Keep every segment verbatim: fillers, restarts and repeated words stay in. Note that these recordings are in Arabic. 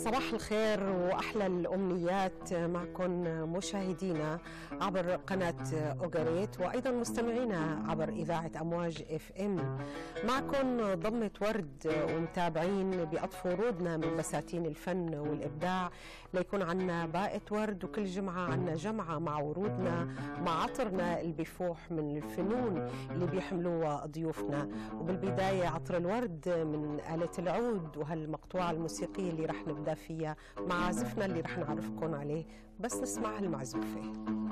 صباح الخير وأحلى الأمنيات معكم مشاهدينا عبر قناة أوغاريت وأيضا مستمعينا عبر إذاعة أمواج اف ام. معكم ضمة ورد ومتابعين بأطفو ورودنا من بساتين الفن والإبداع ليكون عنا باقة ورد، وكل جمعة عنا جمعة مع ورودنا مع عطرنا اللي بيفوح من الفنون اللي بيحملوها ضيوفنا. وبالبداية عطر الورد من آلة العود وهالمقطوعة الموسيقية اللي رح نبدأ فيها مع عازفنا اللي رح نعرفكم عليه، بس نسمع هالمعزوفة.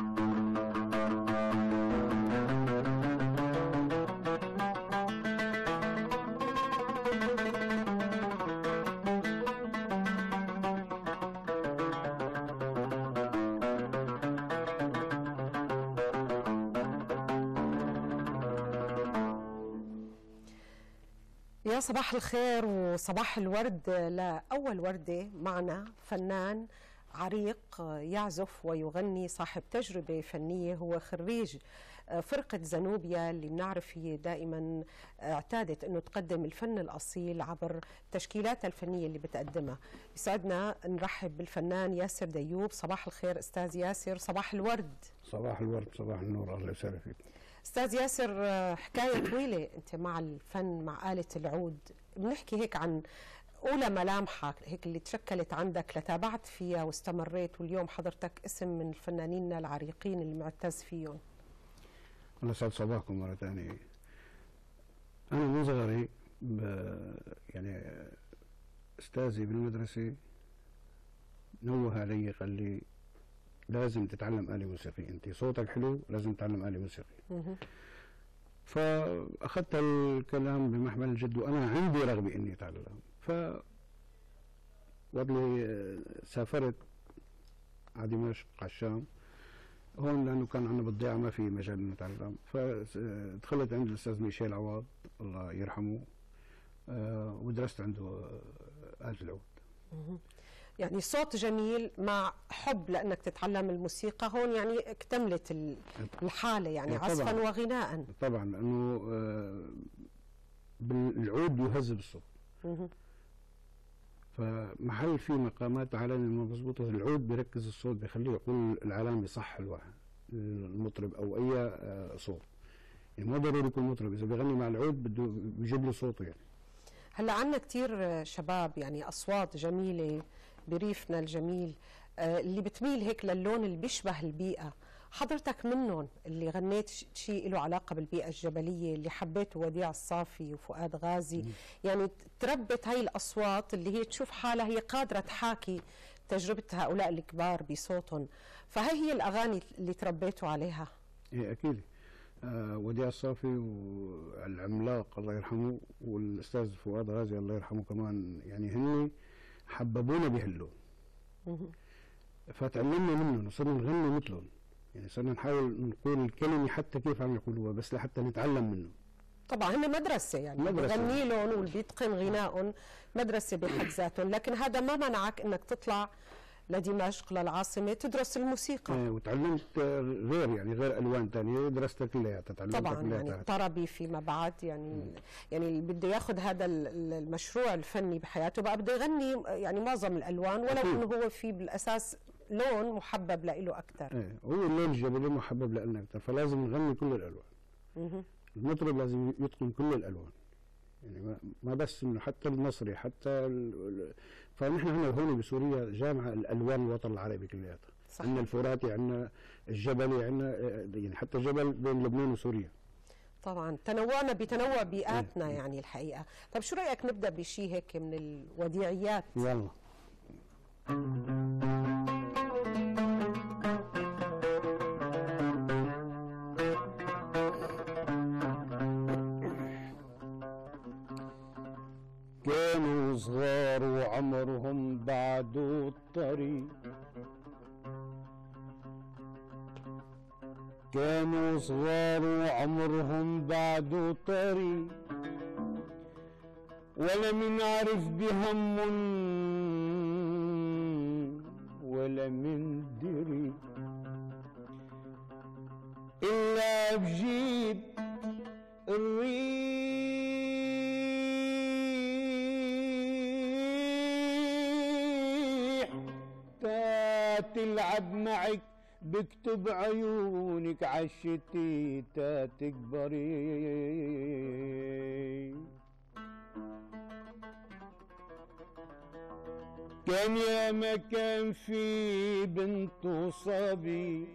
يا صباح الخير وصباح الورد لأول وردة معنا فنان عريق يعزف ويغني صاحب تجربة فنية، هو خريج فرقة زنوبيا اللي بنعرف هي دائما اعتادت انه تقدم الفن الاصيل عبر تشكيلاتها الفنية اللي بتقدمها. يسعدنا نرحب بالفنان ياسر ديوب. صباح الخير استاذ ياسر. صباح الورد. صباح الورد، صباح النور، الله يسعدك فيك. استاذ ياسر، حكاية طويلة انت مع الفن مع آلة العود، بنحكي هيك عن أولى ملامحك هيك اللي تشكلت عندك لتابعت فيها واستمريت، واليوم حضرتك اسم من الفنانين العريقين اللي معتز فيهم. الله يسعد صباحكم مرة ثانية. أنا من صغري يعني أستاذي بالمدرسة نوه علي، قال لي لازم تتعلم آلة موسيقية، أنت صوتك حلو لازم تتعلم آلة موسيقية. فأخذت الكلام بمحمل الجد وأنا عندي رغبة إني أتعلم. ف وقبل سافرت على دمشق على الشام هون لأنه كان عندنا بالضيعة ما في مجال نتعلم، فدخلت عند الأستاذ ميشيل عوض الله يرحمه ودرست عنده آلة العود. يعني صوت جميل مع حب لأنك تتعلم الموسيقى، هون يعني اكتملت الحالة يعني عزفا وغناء. طبعا لأنه بالعود يهذب الصوت، فمحل في مقامات عالم مضبوطة العود بيركز الصوت بيخليه يقول العالم بصح الواحد المطرب أو أي صوت، يعني ما ضروري يكون مطرب، إذا بيغني مع العود بده بيجيب له صوته. يعني هلا عندنا كثير شباب يعني أصوات جميلة بريفنا الجميل اللي بتميل هيك للون اللي بيشبه البيئة، حضرتك منهم اللي غنيت شيء له علاقة بالبيئة الجبلية اللي حبيته وديع الصافي وفؤاد غازي. م. يعني تربت هاي الأصوات اللي هي تشوف حالها هي قادرة تحاكي تجربة هؤلاء الكبار بصوتهم، فهي هي الأغاني اللي تربيتوا عليها. إيه أكيد. آه وديع الصافي والعملاق الله يرحمه والأستاذ فؤاد غازي الله يرحمه كمان، يعني هن حببونا بهاللون فتعلمنا منهم وصرنا نغني مثلهم، يعني صرنا نحاول نقول الكلمة حتى كيف عم يقولوها بس لحتى نتعلم منه. طبعا هن مدرسة يعني بغني لهم واللي بيتقن غنائهم مدرسة بحد ذاتهم، لكن هذا ما منعك انك تطلع لدمشق للعاصمة تدرس الموسيقى. ايه وتعلمت غير يعني غير الوان ثانيه درستها كلها تعلمتها طبعا كلها يعني الطربي فيما بعد يعني م. يعني اللي بده ياخذ هذا المشروع الفني بحياته بقى بده يغني يعني معظم الالوان ولو انه هو في بالاساس لون محبب له اكثر. ايه هو اللون الجبلي محبب لنا اكثر، فلازم نغني كل الالوان. م المطرب لازم يتقن كل الالوان، يعني ما بس انه حتى المصري حتى فنحن هنا هون بسوريا جامعه الالوان الوطن العربي كلياتها. عندنا الفراتي، عندنا الجبلي، عندنا يعني حتى جبل بين لبنان وسوريا. طبعا تنوعنا بتنوع بيئاتنا إيه. يعني الحقيقه. طيب شو رايك نبدا بشيء هيك من الوديعيات؟ يلا. كانوا صغار وعمرهم بعدوا الطريق، كانوا صغار وعمرهم بعدوا الطريق، ولم نعرف بهم ولم ندري إلا بجيب الريق. تلعب معك بكتب عيونك عالشتيتا تكبري. كان يا ما كان في بنت وصبي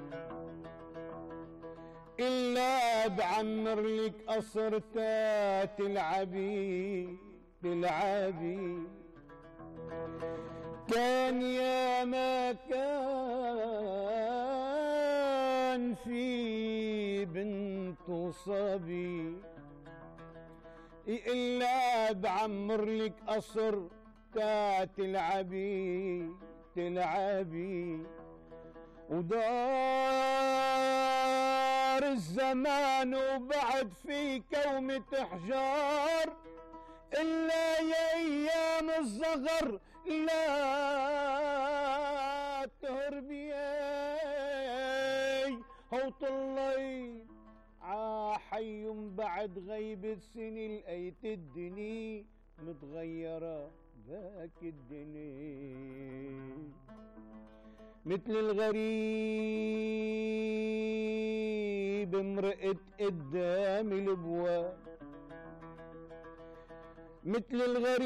إلا بعمر لك قصر تا تلعبي تلعبي. كان يا ما كان في بنت وصبي إلا بعمر لك قصر تا تلعبي تلعبي. ودار الزمان وبعد في كومة حجار إلا يا أيام الصغر لا تهربي. هو طلي عحي بعد غيبة سنين لقيت الدنيا متغيرة ذاك الدنيا. مثل الغريب مرقت قدام الابواب. مثل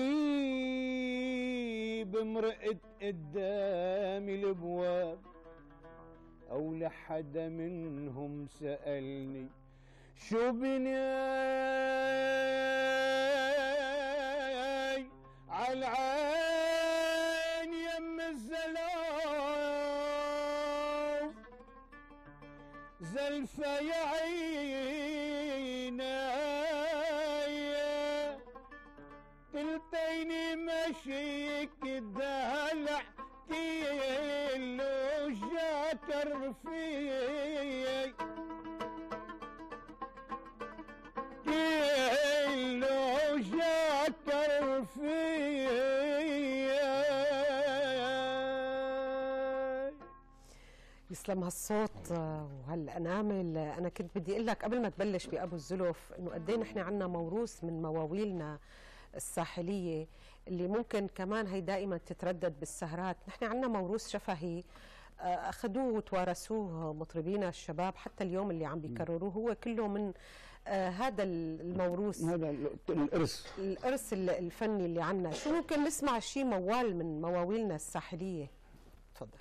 الغريب مرقت قدام الابواب. او لحدا منهم سألني شو بناي عالعين يم الزلاف زلفة يا عيناي تلتيني مشيك دلع كيلو جاكر فيك كيلو جاكر فيك. يسلم هالصوت وهالانامل. انا كنت بدي اقول لك قبل ما تبلش بابو الزلف انه قد ايه نحن عندنا موروث من مواويلنا الساحليه اللي ممكن كمان هي دائما تتردد بالسهرات. نحن عندنا موروث شفهي اخذوه وتوارثوه مطربينا الشباب حتى اليوم اللي عم بيكرروه هو كله من آه هذا الموروث، هذا الارث الارث الفني اللي عندنا. شو ممكن نسمع شيء موال من مواويلنا الساحليه؟ تفضل.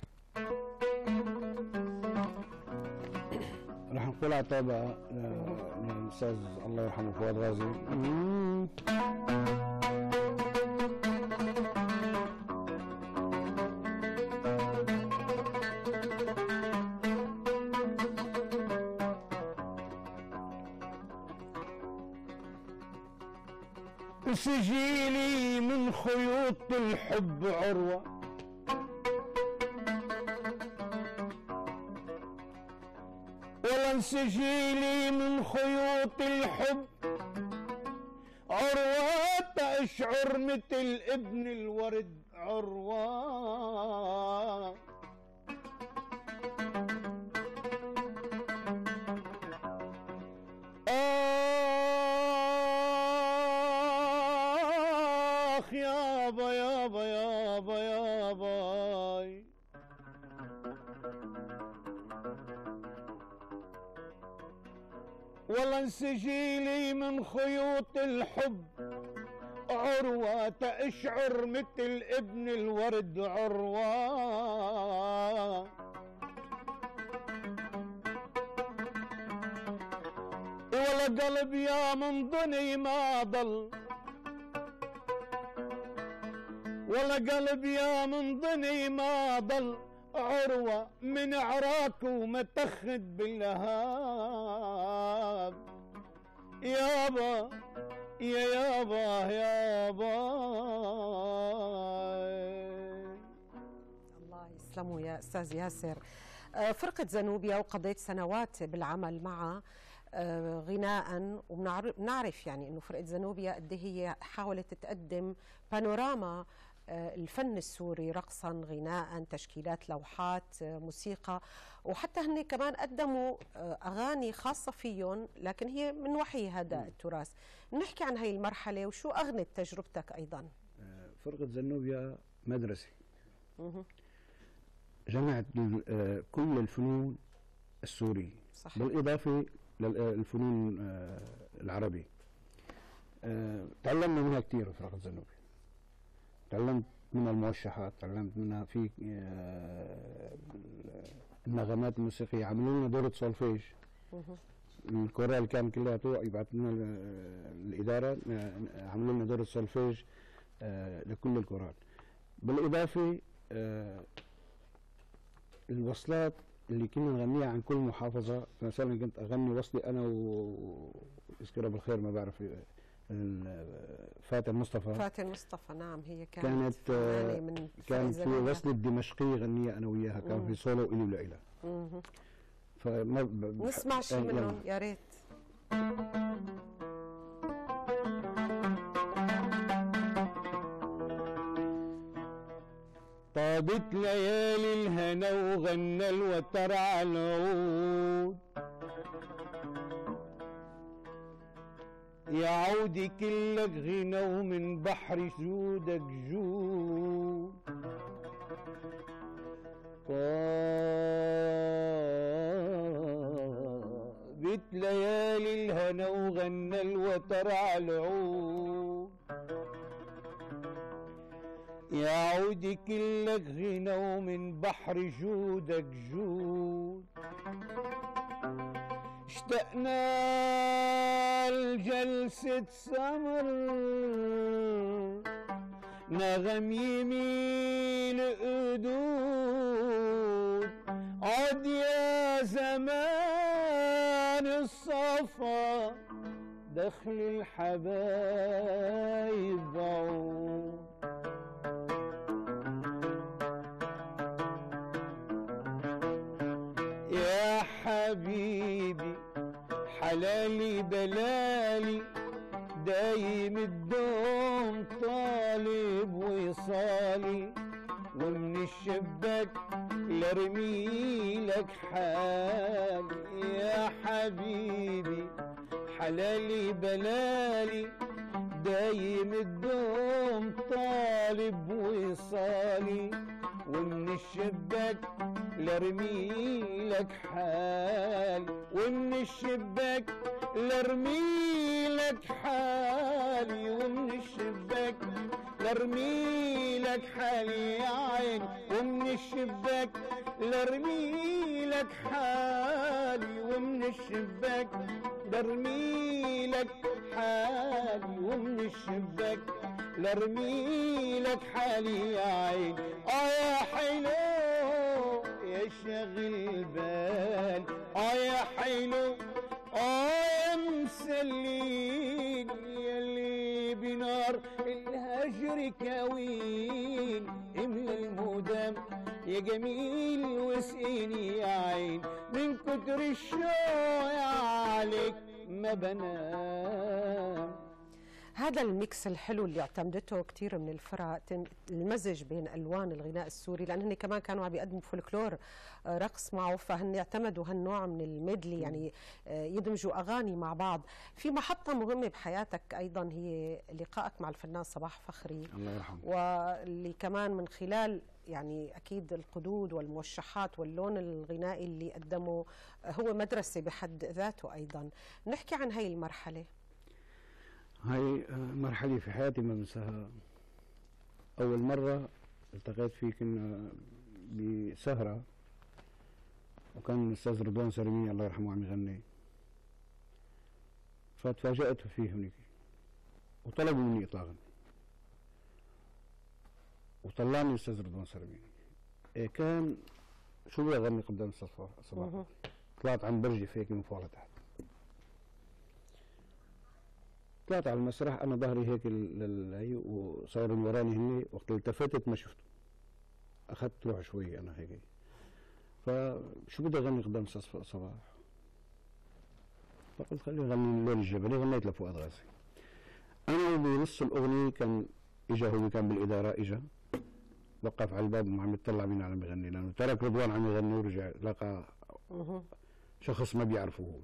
رح نقول عتابة للأستاذ الله يرحمه فؤاد غازي. سجيلي من خيوط الحب عروة ولا سجيلي من خيوط الحب عروة تشعر مثل ابن الورد عروة. آخ يابا يابا يابا يابا والله انسجيلي من خيوط الحب عروة تشعر مثل ابن الورد عروة. ولا قلب يا من ضني ما ضل ولا قلب يا من ضني ما ضل عروة من عراك ومتخد باللهاب. يابا يا يابا يابا. الله يسلمه يا استاذ ياسر. فرقة زنوبيا وقضيت سنوات بالعمل معها غناء، وبنعرف يعني انه فرقة زنوبيا قد هي حاولت تقدم بانوراما الفن السوري، رقصا غناء تشكيلات لوحات موسيقى، وحتى هن كمان قدموا اغاني خاصه فيهم لكن هي من وحي هذا التراث. نحكي عن هاي المرحله وشو اغنت تجربتك ايضا. فرقه زنوبيا مدرسه. جمعت كل الفنون السورية صح. بالإضافة للفنون العربية. تعلمنا منها كثير في فرقة زنوبي. تعلمت من الموشحات، تعلمت منها في النغمات الموسيقية. عملوا لنا دورة سولفيج. الكورال كان كلياته يبعث لنا الإدارة، عملوا لنا دورة سولفيج لكل الكورال. بالإضافة الوصلات اللي كنا نغنيها عن كل محافظة، مثلا كنت أغني وصلي أنا ويذكرها بالخير ما بعرف فاتن مصطفى. فاتن مصطفى نعم، هي كانت كانت من كان في وصل الدمشقي غنية أنا وياها، كان في سولو إلي ولإلها. فما نسمع شيء منهم يا ريت. طابت ليالي الهنا وغنى الوتر على العود، يا عودي كلك غنى ومن بحر جودك جود. طابت ليالي الهنا وغنى الوتر على العود، يا عودي كلك غنى ومن بحر جودك جود. اشتقنا لجلسة سمر نغم يميل قدود، عد يا زمان الصفا دخل الحبايب عود. يا حبيبي حلالي بلالي دايم الدوم طالب وصالي، ومن الشباك لارميلك حالي. يا حبيبي حلالي بلالي دايم الدوم طالب وصالي، ومن الشباك لارميلك حالي، ومن الشباك لارميلك حالي، ومن الشباك لارميلك حالي يا عين، ومن الشباك لارميلك حالي، ومن الشباك لارميلك حالي، ومن الشباك لارميلك حالي يا عين. اه يا حلو يا شاغل بال، اه يا حلو اه يا مسلين، يلي بنار الهجر كوين، املى المدام يا جميل واسقيني يا عين، من كتر الشوق عليك ما بنام. هذا الميكس الحلو اللي اعتمدته كثير من الفرق، المزج بين الوان الغناء السوري، لان هن كمان كانوا عم بيقدموا فولكلور رقص معه، فهن اعتمدوا هالنوع من الميدلي، يعني يدمجوا اغاني مع بعض. في محطه مهمه بحياتك ايضا هي لقائك مع الفنان صباح فخري، الله يرحمه، واللي كمان من خلال يعني اكيد القدود والموشحات واللون الغنائي اللي قدمه هو مدرسه بحد ذاته. ايضا نحكي عن هي المرحله. هاي مرحلة في حياتي ما بنساها. أول مرة التقيت فيه كنا بسهرة، وكان الأستاذ رضوان سرمية الله يرحمه عم يغني، فتفاجأت فيه هناك وطلبوا مني اطلاع غني، وطلعني الأستاذ رضوان سرمية. إيه كان شو بدي أغني قدام الأستاذ صباح؟ طلعت عن برجف هيك من فوق لتحت، طلعت على المسرح انا ظهري هيك للهي وصاروا من وراني هني، وقت التفتت ما شفته، اخذت روح شوي انا هيك، فشو بدي اغني قدام استاذ صباح؟ فقلت خليني اغني الليل الجبلي، غنيت لفؤاد غازي. انا بنص الاغنيه كان اجى هو كان بالاداره، اجى وقف على الباب وعم يطلع مين عم يغني، لانه ترك رضوان عم يغني ورجع لقى شخص ما بيعرفه هو.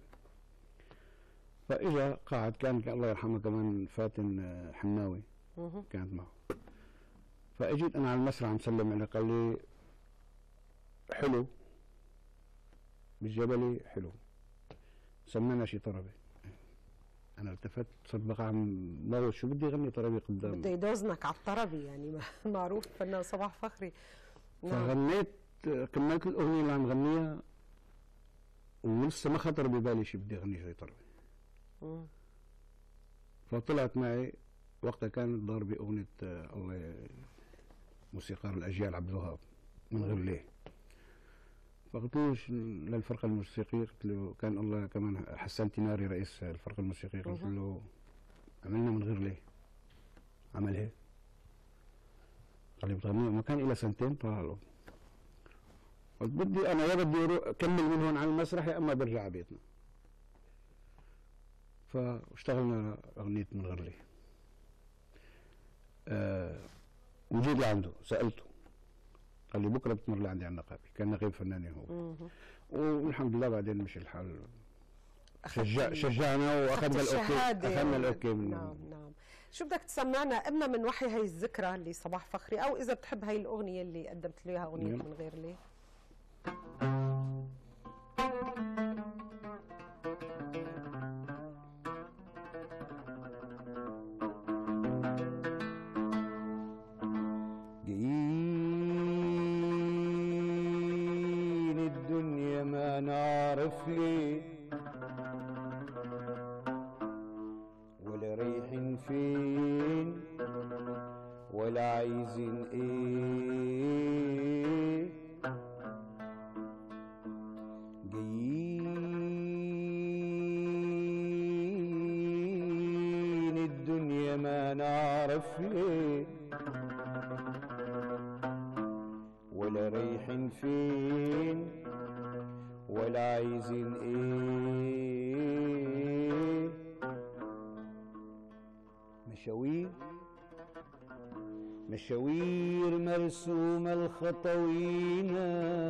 فاجا قاعد، كان الله يرحمه كمان فاتن حناوي كانت معه. فاجيت انا على المسرح عم سلم عليه، قال لي حلو بالجبلي حلو، سمعنا شي طربي. انا التفت صدق عم بقول شو بدي اغني طربي قدام، بده يدوزنك على الطربي يعني معروف فنان صباح فخري. فغنيت كملت الاغنيه اللي عم غنيها ولسه ما خطر ببالي شي بدي اغني شي طربي. مم. فطلعت معي وقتها كانت ضاربه اغنيه الله موسيقار الاجيال عبد الوهاب من غير ليه. فقلت له للفرقه الموسيقيه، قلت له كان الله كمان حسان تيناري رئيس الفرقه الموسيقيه، قلت له عملنا من غير ليه، عمل هيك قال لي بتغنيها، ما كان إلى سنتين طلع له. قلت بدي انا يا بدي اكمل من هون على المسرح يا اما برجع على بيتنا. فاشتغلنا اغنيه من غير ليه. أه وجيت لعنده سالته قال لي بكره بتمر لعندي على النقابه، كان نقيب فناني هو. والحمد لله بعدين مشي الحال، شجع شجعنا واخذنا الاوكي، اخذنا الاوكي منه. نعم نعم. شو بدك تسمعنا اما من وحي هي الذكرى لصباح فخري، او اذا بتحب هي الاغنيه اللي قدمت له اياها اغنيه من غير ليه. جايين الدنيا ما نعرف ليه، ولا رايحين فين ولا عايزين ايه. جايين الدنيا ما نعرف ليه، ولا رايحين فين ولا عايزين ايه. مشاوير مشاوير مرسومة الخطوينا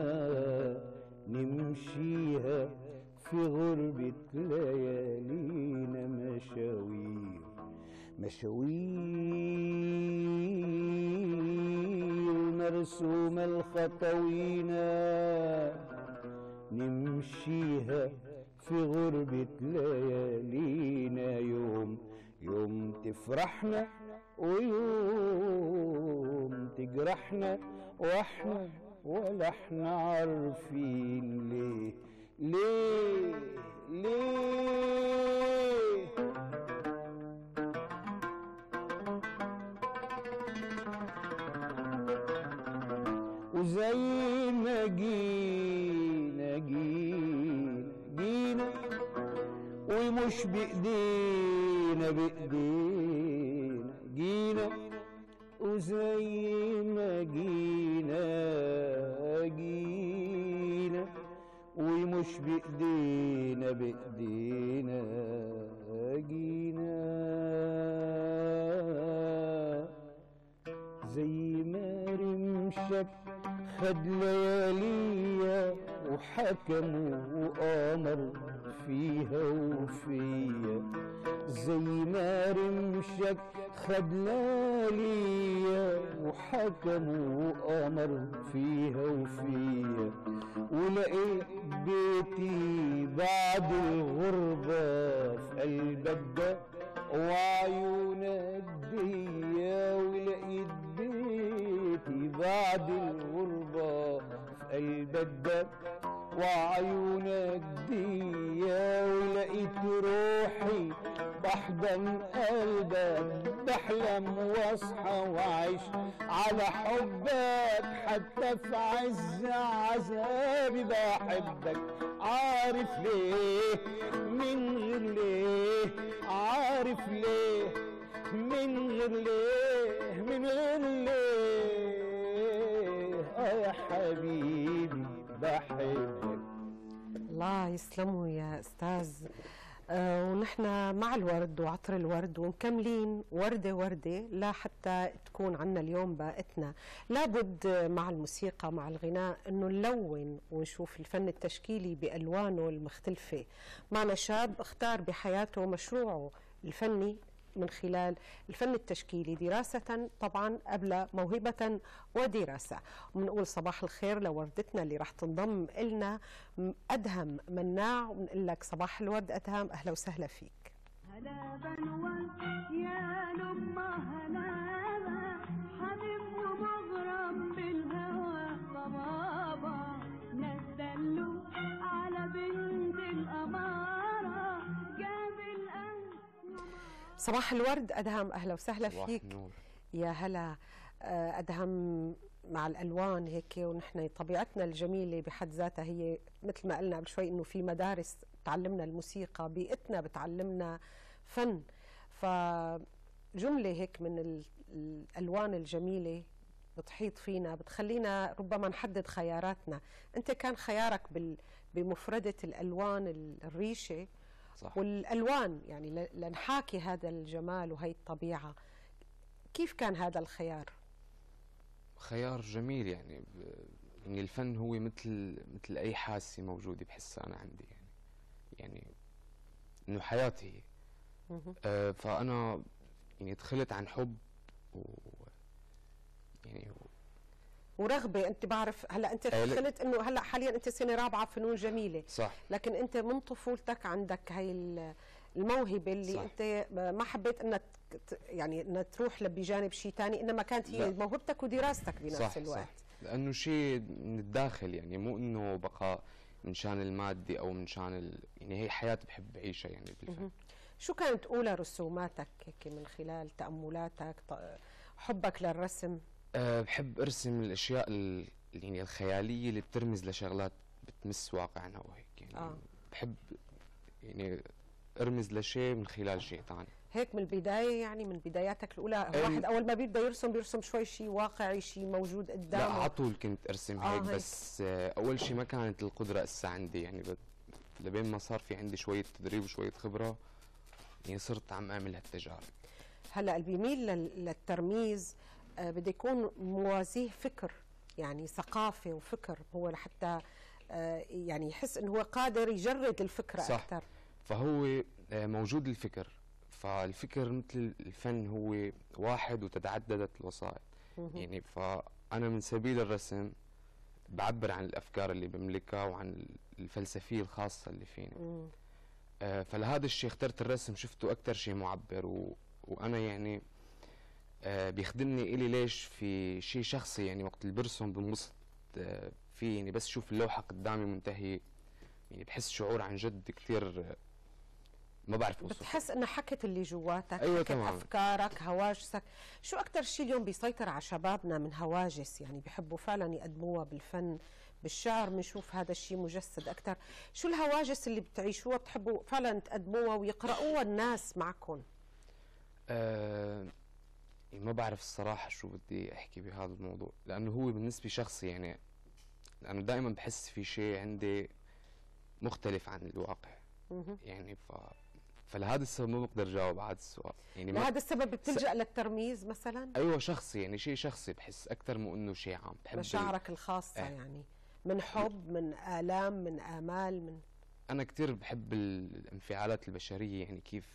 نمشيها في غربة ليالينا. مشاوير مشاوير مرسومة الخطوينا نمشيها في غربة ليالينا. يوم يوم تفرحنا ويوم تجرحنا، واحنا ولا احنا عارفين ليه ليه ليه. وزي ما جينا جينا جينا ومش بإيدينا بإيدينا جينا، وزي ما جينا جينا ومش بإيدينا بإيدينا جينا. زي ما رمشك خد لياليا وحكم وآمر فيها وفيا. زي ما رمشك خد لياليا وحكم وآمر فيها وفيا. ولقيت بيتي بعد الغربة في قلبك ده وعيونك ديا. ولقيت بيتي بعد الغربة في قلبك ده وعيونك ديا. ولقيت روحي بحضن قلبك بحلم واصحى وعيش على حبك. حتى في عز عذابي بحبك، عارف ليه من غير ليه، عارف ليه من غير ليه من غير ليه. اه يا حبيبي بحبك. الله يسلمه يا استاذ. آه ونحن مع الورد وعطر الورد ومكملين وردة وردة لا حتى تكون عنا اليوم باقتنا. لابد مع الموسيقى مع الغناء انه نلون ونشوف الفن التشكيلي بألوانه المختلفة. معنا شاب اختار بحياته مشروعه الفني من خلال الفن التشكيلي دراسة طبعا قبل موهبة ودراسة. وبنقول صباح الخير لوردتنا اللي رح تنضم إلنا أدهم مناع، وبنقول لك صباح الورد أدهم، أهلا وسهلا فيك. هلا بالورد يا لما هلا حبيب ومغرم بالهوى طبابة نزلوا على بنت الأمارة جاب الأنس. صباح الورد أدهم، أهلا وسهلا صباح فيك. النور. يا هلا أدهم، مع الألوان هيك، ونحن طبيعتنا الجميلة بحد ذاتها هي مثل ما قلنا قبل شوي إنه في مدارس بتعلمنا الموسيقى، بيئتنا بتعلمنا فن، فجملة هيك من الألوان الجميلة بتحيط فينا بتخلينا ربما نحدد خياراتنا. أنت كان خيارك بمفردة الألوان الريشة صح. والألوان يعني لنحاكي هذا الجمال وهي الطبيعة. كيف كان هذا الخيار؟ خيار جميل يعني ب... يعني الفن هو مثل مثل أي حاسة موجودة بحسها أنا عندي، يعني يعني إنه حياتي هي. آه فأنا يعني دخلت عن حب و يعني و... ورغبة. أنت بعرف هلا أنت دخلت إنه هلا حاليا أنت سنة رابعة فنون جميلة، صح، لكن أنت من طفولتك عندك هاي الموهبة اللي صح. أنت ما حبيت إنك يعني إنها تروح بجانب شيء ثاني، إنما كانت هي لا. موهبتك ودراستك بنفس صح الوقت. صح. لأنه شيء من الداخل، يعني مو إنه بقى من شان المادي أو من شان ال... يعني هي حياة بحب أعيشها يعني بالفن. شو كانت أولى رسوماتك هيك من خلال تأملاتك، حبك للرسم؟ أه بحب أرسم الأشياء ال... يعني الخيالية اللي بترمز لشغلات بتمس واقعنا وهيك، يعني آه. بحب يعني أرمز لشيء من خلال شيء ثاني. هيك من البداية، يعني من بداياتك الأولى الواحد أول ما بيبدأ يرسم بيرسم شوي شيء واقعي، شيء موجود قدامه؟ لا على طول كنت أرسم هيك. آه بس هيك. أول شيء ما كانت القدرة هسه عندي، يعني لبين ما صار في عندي شوية تدريب وشوية خبرة يعني صرت عم أعمل هالتجارب. هلا اللي بيميل للترميز آه بده يكون موازيه فكر، يعني ثقافة وفكر، هو لحتى آه يعني يحس إنه هو قادر يجرد الفكرة صح. أكثر. فهو آه موجود الفكر، فالفكر مثل الفن هو واحد وتتعددت الوسائط. يعني فأنا من سبيل الرسم بعبر عن الأفكار اللي بملكها وعن الفلسفية الخاصة اللي فيني. آه فلهذا الشيء اخترت الرسم، شفته أكثر شيء معبر و... وأنا يعني آه بيخدمني إلي ليش في شيء شخصي، يعني وقت اللي برسم بنبسط آه فيه، يعني بس شوف اللوحة قدامي منتهية يعني بحس شعور عن جد كثير ما بعرف اوصفه. بتحس انه حكت اللي جواتك، أيوة حكت تمام. افكارك، هواجسك. شو اكثر شيء اليوم بيسيطر على شبابنا من هواجس، يعني بيحبوا فعلا يقدموها بالفن بالشعر، بنشوف هذا الشيء مجسد اكثر. شو الهواجس اللي بتعيشوها بتحبوا فعلا تقدموها ويقرأوها الناس معكم؟ أه ما بعرف الصراحة شو بدي احكي بهذا الموضوع، لانه هو بالنسبة شخصي، يعني لانه دائما بحس في شيء عندي مختلف عن الواقع. يعني ف فلهذا السبب ما بقدر اجاوب على هذا السؤال. يعني لهذا السبب بتلجأ س... للترميز مثلا؟ ايوه شخصي، يعني شيء شخصي بحس اكثر من انه شيء عام. بحب مشاعرك ال... الخاصه اه. يعني من حب، من آلام، من آمال، من انا كثير بحب الانفعالات البشريه، يعني كيف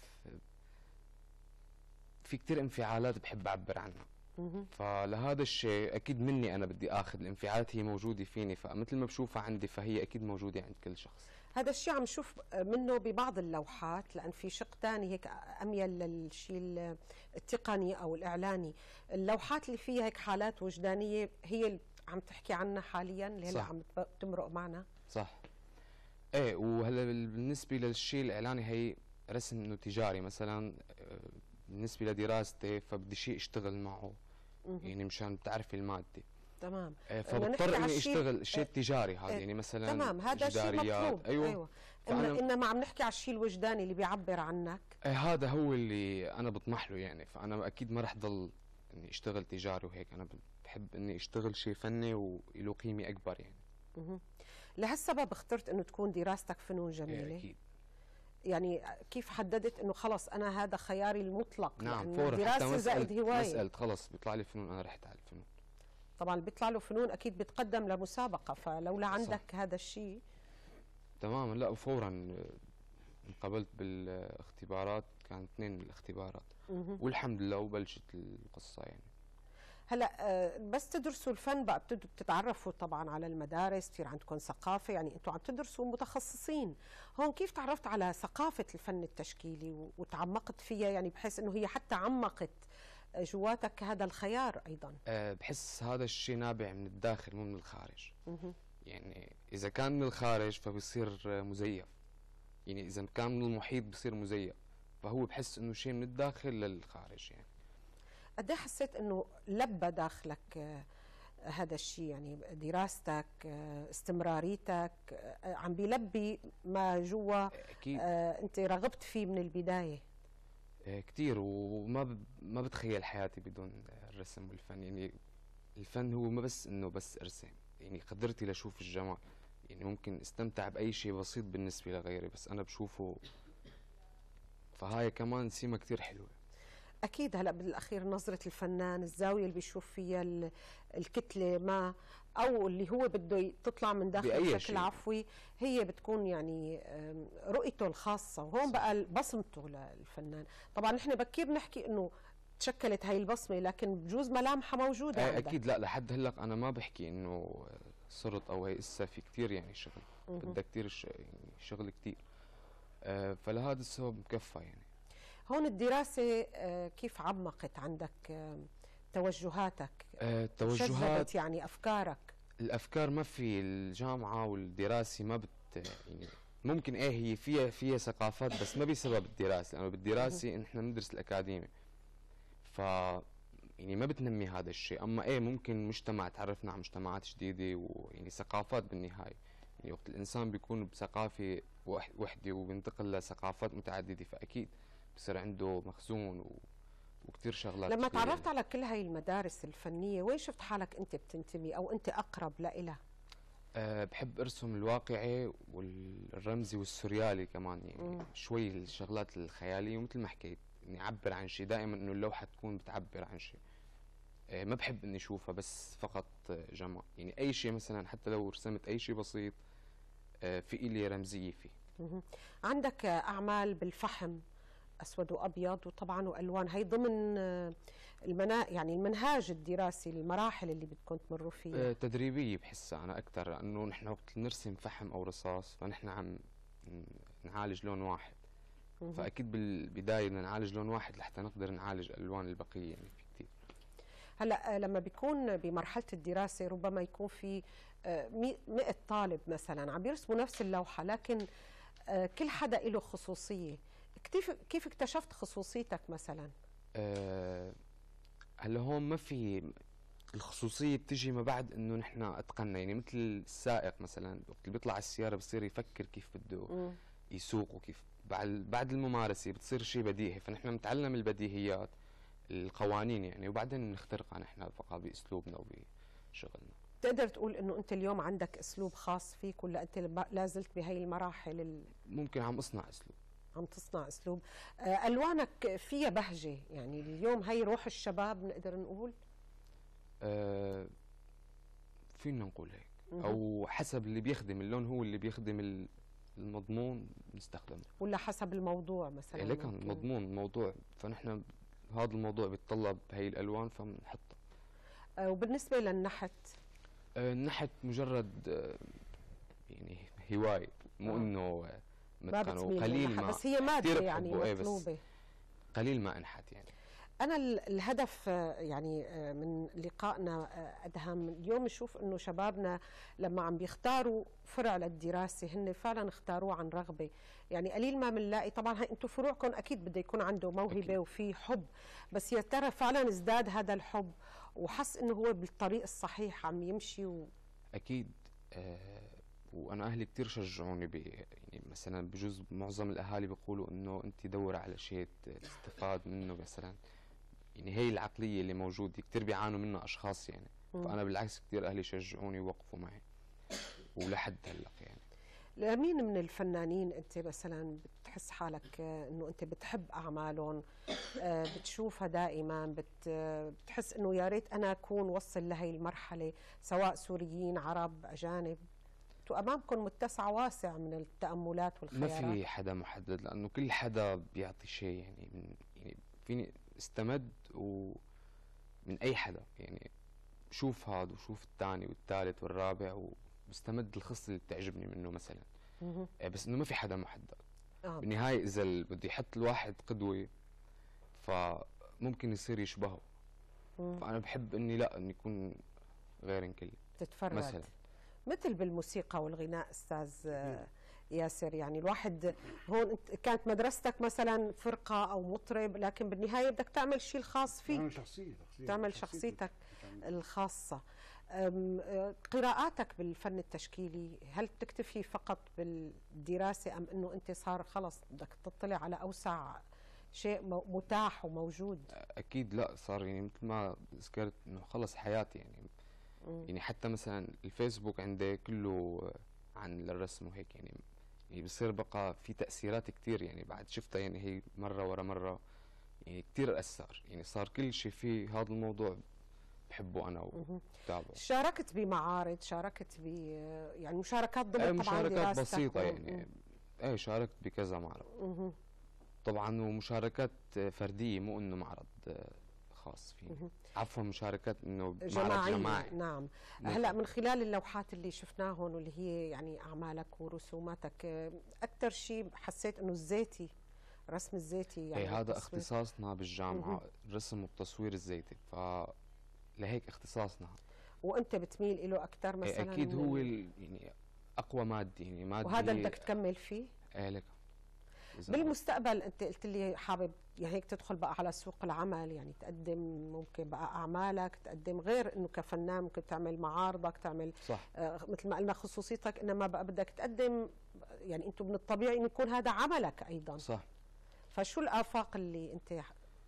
في كثير انفعالات بحب اعبر عنها. فلهذا الشيء اكيد مني انا بدي اخذ الانفعالات، هي موجوده فيني، فمثل ما بشوفها عندي فهي اكيد موجوده عند كل شخص. هذا الشيء عم نشوف منه ببعض اللوحات، لأن في شق ثاني هيك أميل للشيء التقني أو الإعلاني. اللوحات اللي فيها هيك حالات وجدانية هي اللي عم تحكي عنها حاليا، اللي هلا عم تمرق معنا. صح. ايه، وهلا بالنسبة للشيء الإعلاني هي رسم إنه تجاري مثلا، بالنسبة لدراستي فبدي شيء اشتغل معه، يعني مشان بتعرفي المادة. تمام. فبضطر اني اشتغل الشيء التجاري هذا، يعني مثلا تمام، هذا شيء مطلوب. ايوه, أيوة. انما عم نحكي على الشيء الوجداني اللي بيعبر عنك. ايه هذا هو اللي انا بطمح له، يعني فانا اكيد ما رح ضل اني اشتغل تجاري وهيك، انا بحب اني اشتغل شيء فني وله قيمه اكبر يعني. اها. لهالسبب اخترت انه تكون دراستك فنون جميله. إيه اكيد. يعني كيف حددت انه خلص انا هذا خياري المطلق؟ نعم فورا، دراسه زائد هوايه. مسألة خلص بيطلع لي فنون انا رحت على الفنون. طبعا اللي بيطلع له فنون اكيد بيتقدم لمسابقه، فلولا عندك صح. هذا الشيء تماما. لا وفورا انقبلت بالاختبارات، كانت اثنين من الاختبارات والحمد لله وبلشت القصة يعني. هلا آه، بس تدرسوا الفن بقى بتبدوا تتعرفوا طبعا على المدارس، تصير عندكم ثقافه، يعني انتم عم تدرسوا متخصصين. هون كيف تعرفت على ثقافه الفن التشكيلي و- وتعمقت فيها، يعني بحيث انه هي حتى عمقت جواتك هذا الخيار ايضا؟ أه بحس هذا الشيء نابع من الداخل مو من الخارج. يعني إذا كان من الخارج فبصير مزيف، يعني إذا كان من المحيط بصير مزيف، فهو بحس إنه شيء من الداخل للخارج يعني. قد ايه حسيت انه لبى داخلك آه، هذا الشيء، يعني دراستك آه، استمراريتك آه، عم بيلبي ما جوا أكيد آه، انت رغبت فيه من البدايه؟ آه، كتير، وما ب... ما بتخيل حياتي بدون الرسم والفن. يعني الفن هو ما بس إنه بس أرسم، يعني قدرتي لأشوف الجمال. يعني ممكن استمتع بأي شيء بسيط بالنسبة لغيري بس أنا بشوفه، فهاي كمان سمة كتير حلوة. أكيد. هلا بالأخير نظرة الفنان، الزاوية اللي بيشوف فيها ال- الكتلة ما أو اللي هو بده ي- تطلع من داخله بأي بشكل شيء. عفوي، هي بتكون يعني آم، رؤيته الخاصة، وهون بقى بصمته للفنان. طبعا نحن بكير نحكي إنه تشكلت هاي البصمة، لكن بجوز ملامحها موجودة آه، عندك. أكيد. لا لحد هلق أنا ما بحكي إنه صرت أو هي إسا في كتير يعني شغل، بدها كتير ش... يعني شغل كتير. آه، فلهذا السبب مكفى يعني. هون الدراسة آه، كيف عمقت عندك آه، توجهاتك؟ آه، التوجهات شذبت يعني أفكارك؟ الافكار ما في الجامعه والدراسه ما بت يعني ممكن ايه هي فيها فيها ثقافات بس ما بسبب الدراسه، لانه بالدراسه نحن بندرس الاكاديمي ف يعني ما بتنمي هذا الشيء. اما ايه ممكن مجتمع تعرفنا على مجتمعات جديده ويعني ثقافات بالنهايه. يعني وقت الانسان بيكون بثقافه وح- وحده وبينتقل لثقافات متعدده فاكيد بصير عنده مخزون و... وكثير شغلات لما كتير تعرفت يعني. على كل هاي المدارس الفنية، وين شفت حالك أنت بتنتمي أو أنت أقرب لإلها؟ أه بحب ارسم الواقعي والرمزي والسوريالي كمان، يعني مم. شوي الشغلات الخياليه، ومثل ما حكيت اني اعبر عن شيء، دائما انه اللوحه تكون بتعبر عن شيء. أه ما بحب اني اشوفها بس فقط آه، جمال. يعني اي شيء مثلا حتى لو رسمت اي شيء بسيط أه في إلي رمزيه فيه. مهم. عندك آه، أعمال بالفحم أسود وأبيض وطبعا وألوان، هي ضمن آه، المنا يعني المنهاج الدراسي، المراحل اللي بدكم تمروا فيها. أه تدريبيه بحسها انا اكثر، لانه نحن وقت نرسم فحم او رصاص فنحن عم نعالج لون واحد، مهم. فاكيد بالبدايه بدنا نعالج لون واحد لحتى نقدر نعالج الالوان البقيه. يعني في كثير هلا آه، لما بيكون بمرحلة الدراسة ربما يكون في آه، مي- مئة طالب مثلا عم بيرسموا نفس اللوحة، لكن آه، كل حدا له خصوصية. كيف كيف اكتشفت خصوصيتك مثلا؟ أه هلا هون ما في الخصوصية، بتجي ما بعد انه نحن اتقنا. يعني مثل السائق مثلا وقت اللي بيطلع على السيارة بصير يفكر كيف بده مم. يسوق، وكيف بعد بعد الممارسة بتصير شيء بديهي، فنحن نتعلم البديهيات القوانين يعني، وبعدين نخترقها نحن بقى باسلوبنا وبشغلنا. تقدر تقول انه انت اليوم عندك اسلوب خاص فيك، ولا انت الب- لازلت بهي المراحل ال- ممكن عم اصنع اسلوب. عم تصنع اسلوب؟ آه، الوانك فيها بهجه، يعني اليوم هي روح الشباب نقدر نقول. أه فينا نقول هيك، مهم. او حسب اللي بيخدم اللون هو اللي بيخدم ال- المضمون نستخدمه. ولا حسب الموضوع مثلا؟ لكن ممكن. مضمون الموضوع فنحن هذا الموضوع بيتطلب هي الالوان فبنحطها. آه، وبالنسبه للنحت؟ آه، النحت مجرد آه، يعني هواية، مو آه. انه آه، ما متقن، بتميل وقليل للنحت، ما بس هي ماده كتير يعني بحبه، إيه، بس مطلوبه. قليل ما انحت يعني. أنا ال- الهدف آه، يعني آه، من لقائنا آه، أدهم، اليوم نشوف إنه شبابنا لما عم بيختاروا فرع للدراسة هن فعلا اختاروه عن رغبة. يعني قليل ما بنلاقي، طبعا هاي أنتم فروعكم أكيد بده يكون عنده موهبة أكيد. وفي حب، بس يا ترى فعلا ازداد هذا الحب وحس إنه هو بالطريق الصحيح عم يمشي و... اكيد. آه وانا اهلي كتير شجعوني ب يعني مثلا بجوز معظم الاهالي بيقولوا انه انت دور على شيء تستفاد منه مثلا. يعني هي العقلية اللي موجودة كتير بيعانوا منها اشخاص يعني. مم. فانا بالعكس كتير اهلي شجعوني ووقفوا معي ولحد هلا يعني. لمين من الفنانين انت مثلا بتحس حالك آه، انه انت بتحب اعمالهم، آه، بتشوفها دائما، بت آه، بتحس انه يا ريت انا اكون وصل لهي المرحله، سواء سوريين عرب اجانب، انتم امامكم متسع واسع من التاملات ما والخيارات. في حدا محدد، لانه كل حدا بيعطي شيء، يعني من يعني فيني استمد ومن اي حدا، يعني شوف هذا وشوف الثاني والثالث والرابع وبستمد الخصله اللي بتعجبني منه مثلا. مه. بس انه ما في حدا محدد. آه. بالنهايه اذا ال- بده يحط الواحد قدوه فممكن يصير يشبهه. مم. فانا بحب اني لا اني يكون غير كل تتفرد مثلا. مثل بالموسيقى والغناء استاذ آه، ياسر، يعني الواحد هون أنت- كانت مدرستك مثلا فرقه او مطرب، لكن بالنهايه بدك تعمل شيء الخاص فيك، تعمل شخصيه شخصيه تعمل شخصيتي. شخصيتك تعمل- الخاصه. أم، آه، قراءاتك بالفن التشكيلي هل تكتفي فقط بالدراسه ام انه انت صار خلص بدك تطلع على اوسع شيء مو- متاح وموجود؟ اكيد لا، صار يعني مثل ما ذكرت انه خلص حياتي يعني. مم. يعني حتى مثلا الفيسبوك عندي كله عن الرسم وهيك، يعني يعني بصير بقى في تأثيرات كتير يعني بعد شفتها، يعني هي مرة ورا مرة يعني كتير أثر، يعني صار كل شيء في هذا الموضوع بحبه أنا وبتابعه. شاركت بمعارض، شاركت ب يعني مشاركات ضمن أي طبعا مشاركات دراستك بسيطة و- يعني. ايه شاركت بكذا معرض مم. طبعا، ومشاركات فردية، مو انه معرض خاص فيه. عفوا مشاركات انه معرض جماعية. جماعي. نعم. مثل. هلا من خلال اللوحات اللي شفناهن واللي هي يعني اعمالك ورسوماتك، اكثر شيء حسيت انه الزيتي، الرسم الزيتي يعني ايه هذا التصوير. اختصاصنا بالجامعة، الرسم والتصوير الزيتي، ف لهيك اختصاصنا. وانت بتميل له اكثر مثلا؟ إيه اكيد من هو ال- ال- يعني اقوى مادي، يعني مادي. وهذا اللي بدك تكمل فيه ايه لك. إذا- بالمستقبل. انت قلت لي حابب يعني هيك تدخل بقى على سوق العمل، يعني تقدم ممكن بقى اعمالك، تقدم غير انه كفنان ممكن تعمل معارضك، تعمل صح. آه مثل ما قلنا خصوصيتك، انما بقى بدك تقدم، يعني انتم من الطبيعي انه يكون هذا عملك ايضا. صح. فشو الافاق اللي انت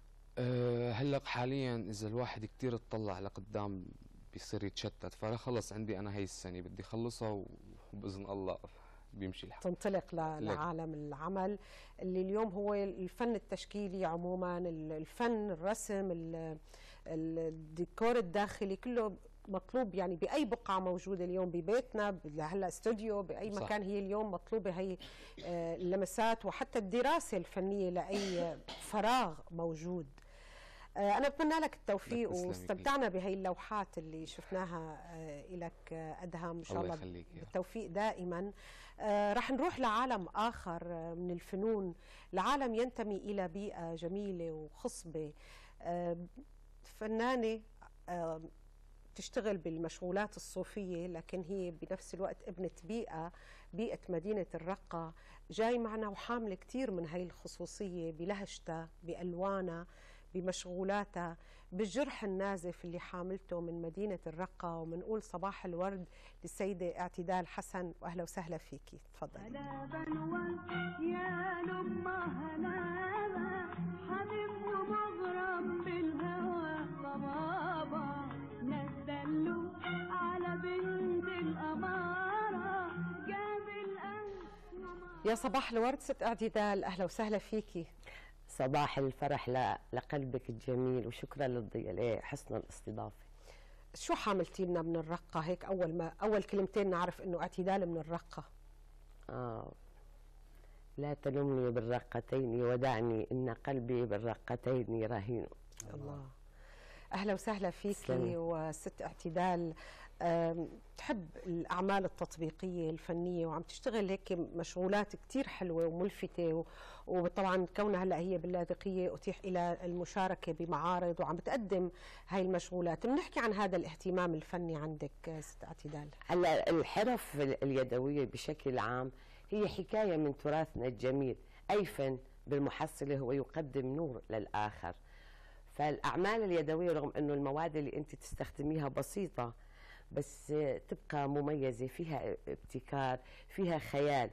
أه هلا حاليا اذا الواحد كتير اطلع لقدام بيصير يتشتت، فانا خلص عندي انا هي السنه بدي اخلصها وباذن الله بيمشي الحال. تنطلق ل- لك. لعالم العمل اللي اليوم هو الفن التشكيلي عموما، ال- الفن، الرسم، ال- الديكور الداخلي كله مطلوب، يعني باي بقعه موجوده اليوم ببيتنا، ب- هلا استوديو، باي صح. مكان هي اليوم مطلوبه هي آه، اللمسات، وحتى الدراسه الفنيه لاي فراغ موجود. آه، أنا بتمنى لك التوفيق، لك تسلمي واستمتعنا بهي اللوحات اللي شفناها آه، لك آه، أدهم إن شاء الله الله يخليك يا رب. بالتوفيق دائما. آه، رح نروح لعالم آخر آه، من الفنون، لعالم ينتمي إلى بيئة جميلة وخصبة. آه، فنانة آه، تشتغل بالمشغولات الصوفية، لكن هي بنفس الوقت ابنة بيئة، بيئة مدينة الرقة، جاي معنا وحاملة كتير من هاي الخصوصية بلهجتها، بألوانها، بمشغولاتها، بالجرح النازف اللي حاملته من مدينة الرقة. ومنقول صباح الورد للسيدة اعتدال حسن، وأهلا وسهلا فيكي، تفضلي. هلا بنول يا لما هلا حبيب ومغرم بالهوى بابا نزلوا على بنت الأمارة جاب الأنس وما يا صباح الورد ست اعتدال، أهلا وسهلا فيكي. صباح الفرح ل- لقلبك الجميل، وشكرا للضياء لحسن الاستضافة. شو حاملتي لنا من الرقة هيك؟ أول ما أول كلمتين نعرف إنه اعتدال من الرقة. آه لا تلمني بالرقتين ودعني إن قلبي بالرقتين رهين. الله، أهلا وسهلا فيكي. تسلمي. وست اعتدال آم، تحب الأعمال التطبيقية الفنية، وعم تشتغل هيك مشغولات كتير حلوة وملفتة، و- وطبعا كونها هلا هي باللاذقية أتيح إلى المشاركة بمعارض وعم بتقدم هاي المشغولات. بنحكي عن هذا الاهتمام الفني عندك آه، ست اعتدال. هلا الحرف ال- اليدوية بشكل عام هي حكاية من تراثنا الجميل، أي فن بالمحصلة هو يقدم نور للآخر. فالأعمال اليدوية رغم أنه المواد اللي أنت تستخدميها بسيطة، بس تبقى مميزة، فيها ابتكار، فيها خيال.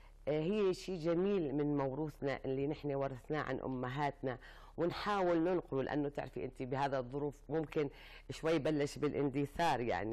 هي شيء جميل من موروثنا اللي نحن ورثناه عن أمهاتنا، ونحاول ننقله، لأنه تعرفي أنت بهذا الظروف ممكن شوي بلش بالاندثار يعني.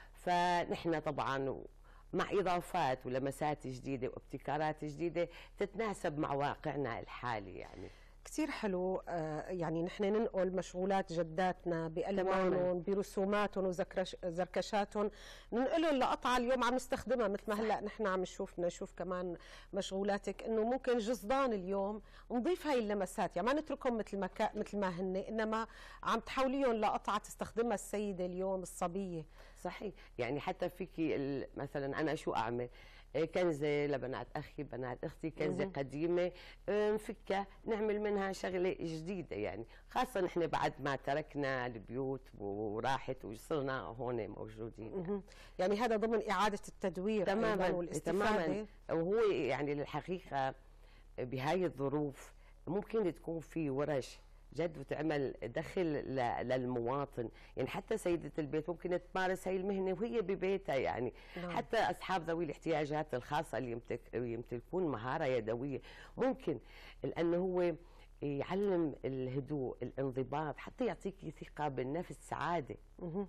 فنحن طبعا مع إضافات ولمسات جديدة وابتكارات جديدة تتناسب مع واقعنا الحالي يعني. كثير حلو. آه، يعني نحن ننقل مشغولات جداتنا بألوانهم برسوماتهم وزركشاتهم، ننقلهم لقطعة اليوم عم نستخدمها، مثل ما هلا نحن عم نشوف بدنا نشوف كمان مشغولاتك انه ممكن جصدان اليوم نضيف هاي اللمسات، يعني ما نتركهم مثل ما كا مثل ما هن، انما عم تحوليهم لقطعة تستخدمها السيدة اليوم الصبية. صحيح، يعني حتى فيكي مثلا انا شو اعمل؟ كنزه لبنات اخي بنات اختي، كنزه قديمه نفكها نعمل منها شغله جديده، يعني خاصه نحن بعد ما تركنا البيوت وراحت وصرنا هون موجودين. يعني, يعني هذا ضمن اعاده التدوير تماما والاستفاده. تماما. وهو يعني للحقيقه بهاي الظروف ممكن تكون في ورش جد وتعمل دخل للمواطن، يعني حتى سيدة البيت ممكن تمارس هاي المهنة وهي ببيتها، يعني نعم. حتى أصحاب ذوي الاحتياجات الخاصة اللي يمتلكون مهارة يدوية ممكن، لأنه هو يعلم الهدوء الانضباط، حتى يعطيكي ثقة بالنفس، سعادة.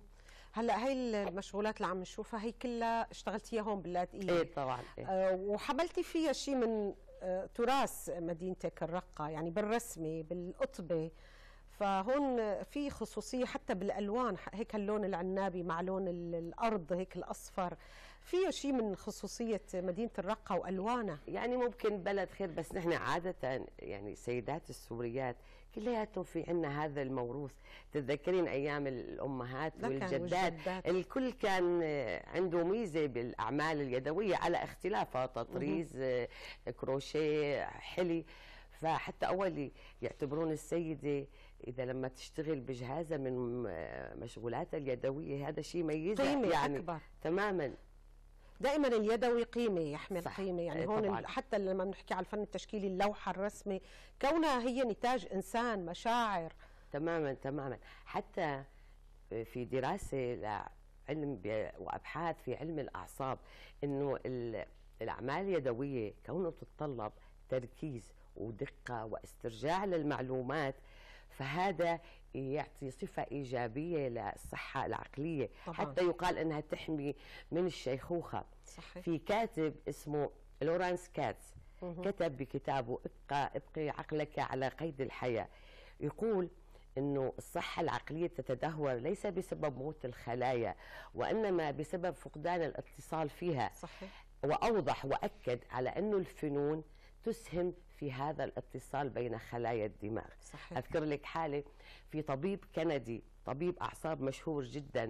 هلا هي المشغولات اللي عم نشوفها هي كلها اشتغلتيها هون باللاذقية؟ ايه طبعا. إيه. آه وحملتي فيها شيء من آه تراث مدينتك الرقة، يعني بالرسمة بالقطبة، فهون في خصوصية حتى بالألوان، هيك اللون العنابي مع لون الأرض هيك الأصفر، فيه شيء من خصوصية مدينة الرقة وألوانها. يعني ممكن بلد خير، بس نحن عادة يعني السيدات السوريات كلياتهم في عنا هذا الموروث. تتذكرين أيام الأمهات والجدات الكل كان عنده ميزة بالأعمال اليدوية على اختلافها، تطريز، كروشيه، حلي. فحتى أول يعتبرون السيدة إذا لما تشتغل بجهازها من مشغولاتها اليدوية هذا شيء يميزها، قيمة يعني أكبر. تماما. دائما اليدوي قيمة، يحمل صح. قيمة، يعني هون طبعاً. حتى لما بنحكي على الفن التشكيلي، اللوحة، الرسمة، كونها هي نتاج إنسان، مشاعر. تماما تماما. حتى في دراسة لعلم وأبحاث في علم الأعصاب إنه الأعمال اليدوية كونه تتطلب تركيز ودقة واسترجاع للمعلومات، فهذا يعطي صفة إيجابية للصحة العقلية. طبعا. حتى يقال أنها تحمي من الشيخوخة. صحيح. في كاتب اسمه لورانس كاتس كتب بكتابه ابقى ابقي عقلك على قيد الحياة، يقول أنه الصحة العقلية تتدهور ليس بسبب موت الخلايا، وإنما بسبب فقدان الاتصال فيها. صحيح. وأوضح وأكد على أنه الفنون تسهم في هذا الاتصال بين خلايا الدماغ. صحيح. أذكر لك حالة في طبيب كندي، طبيب أعصاب مشهور جدا،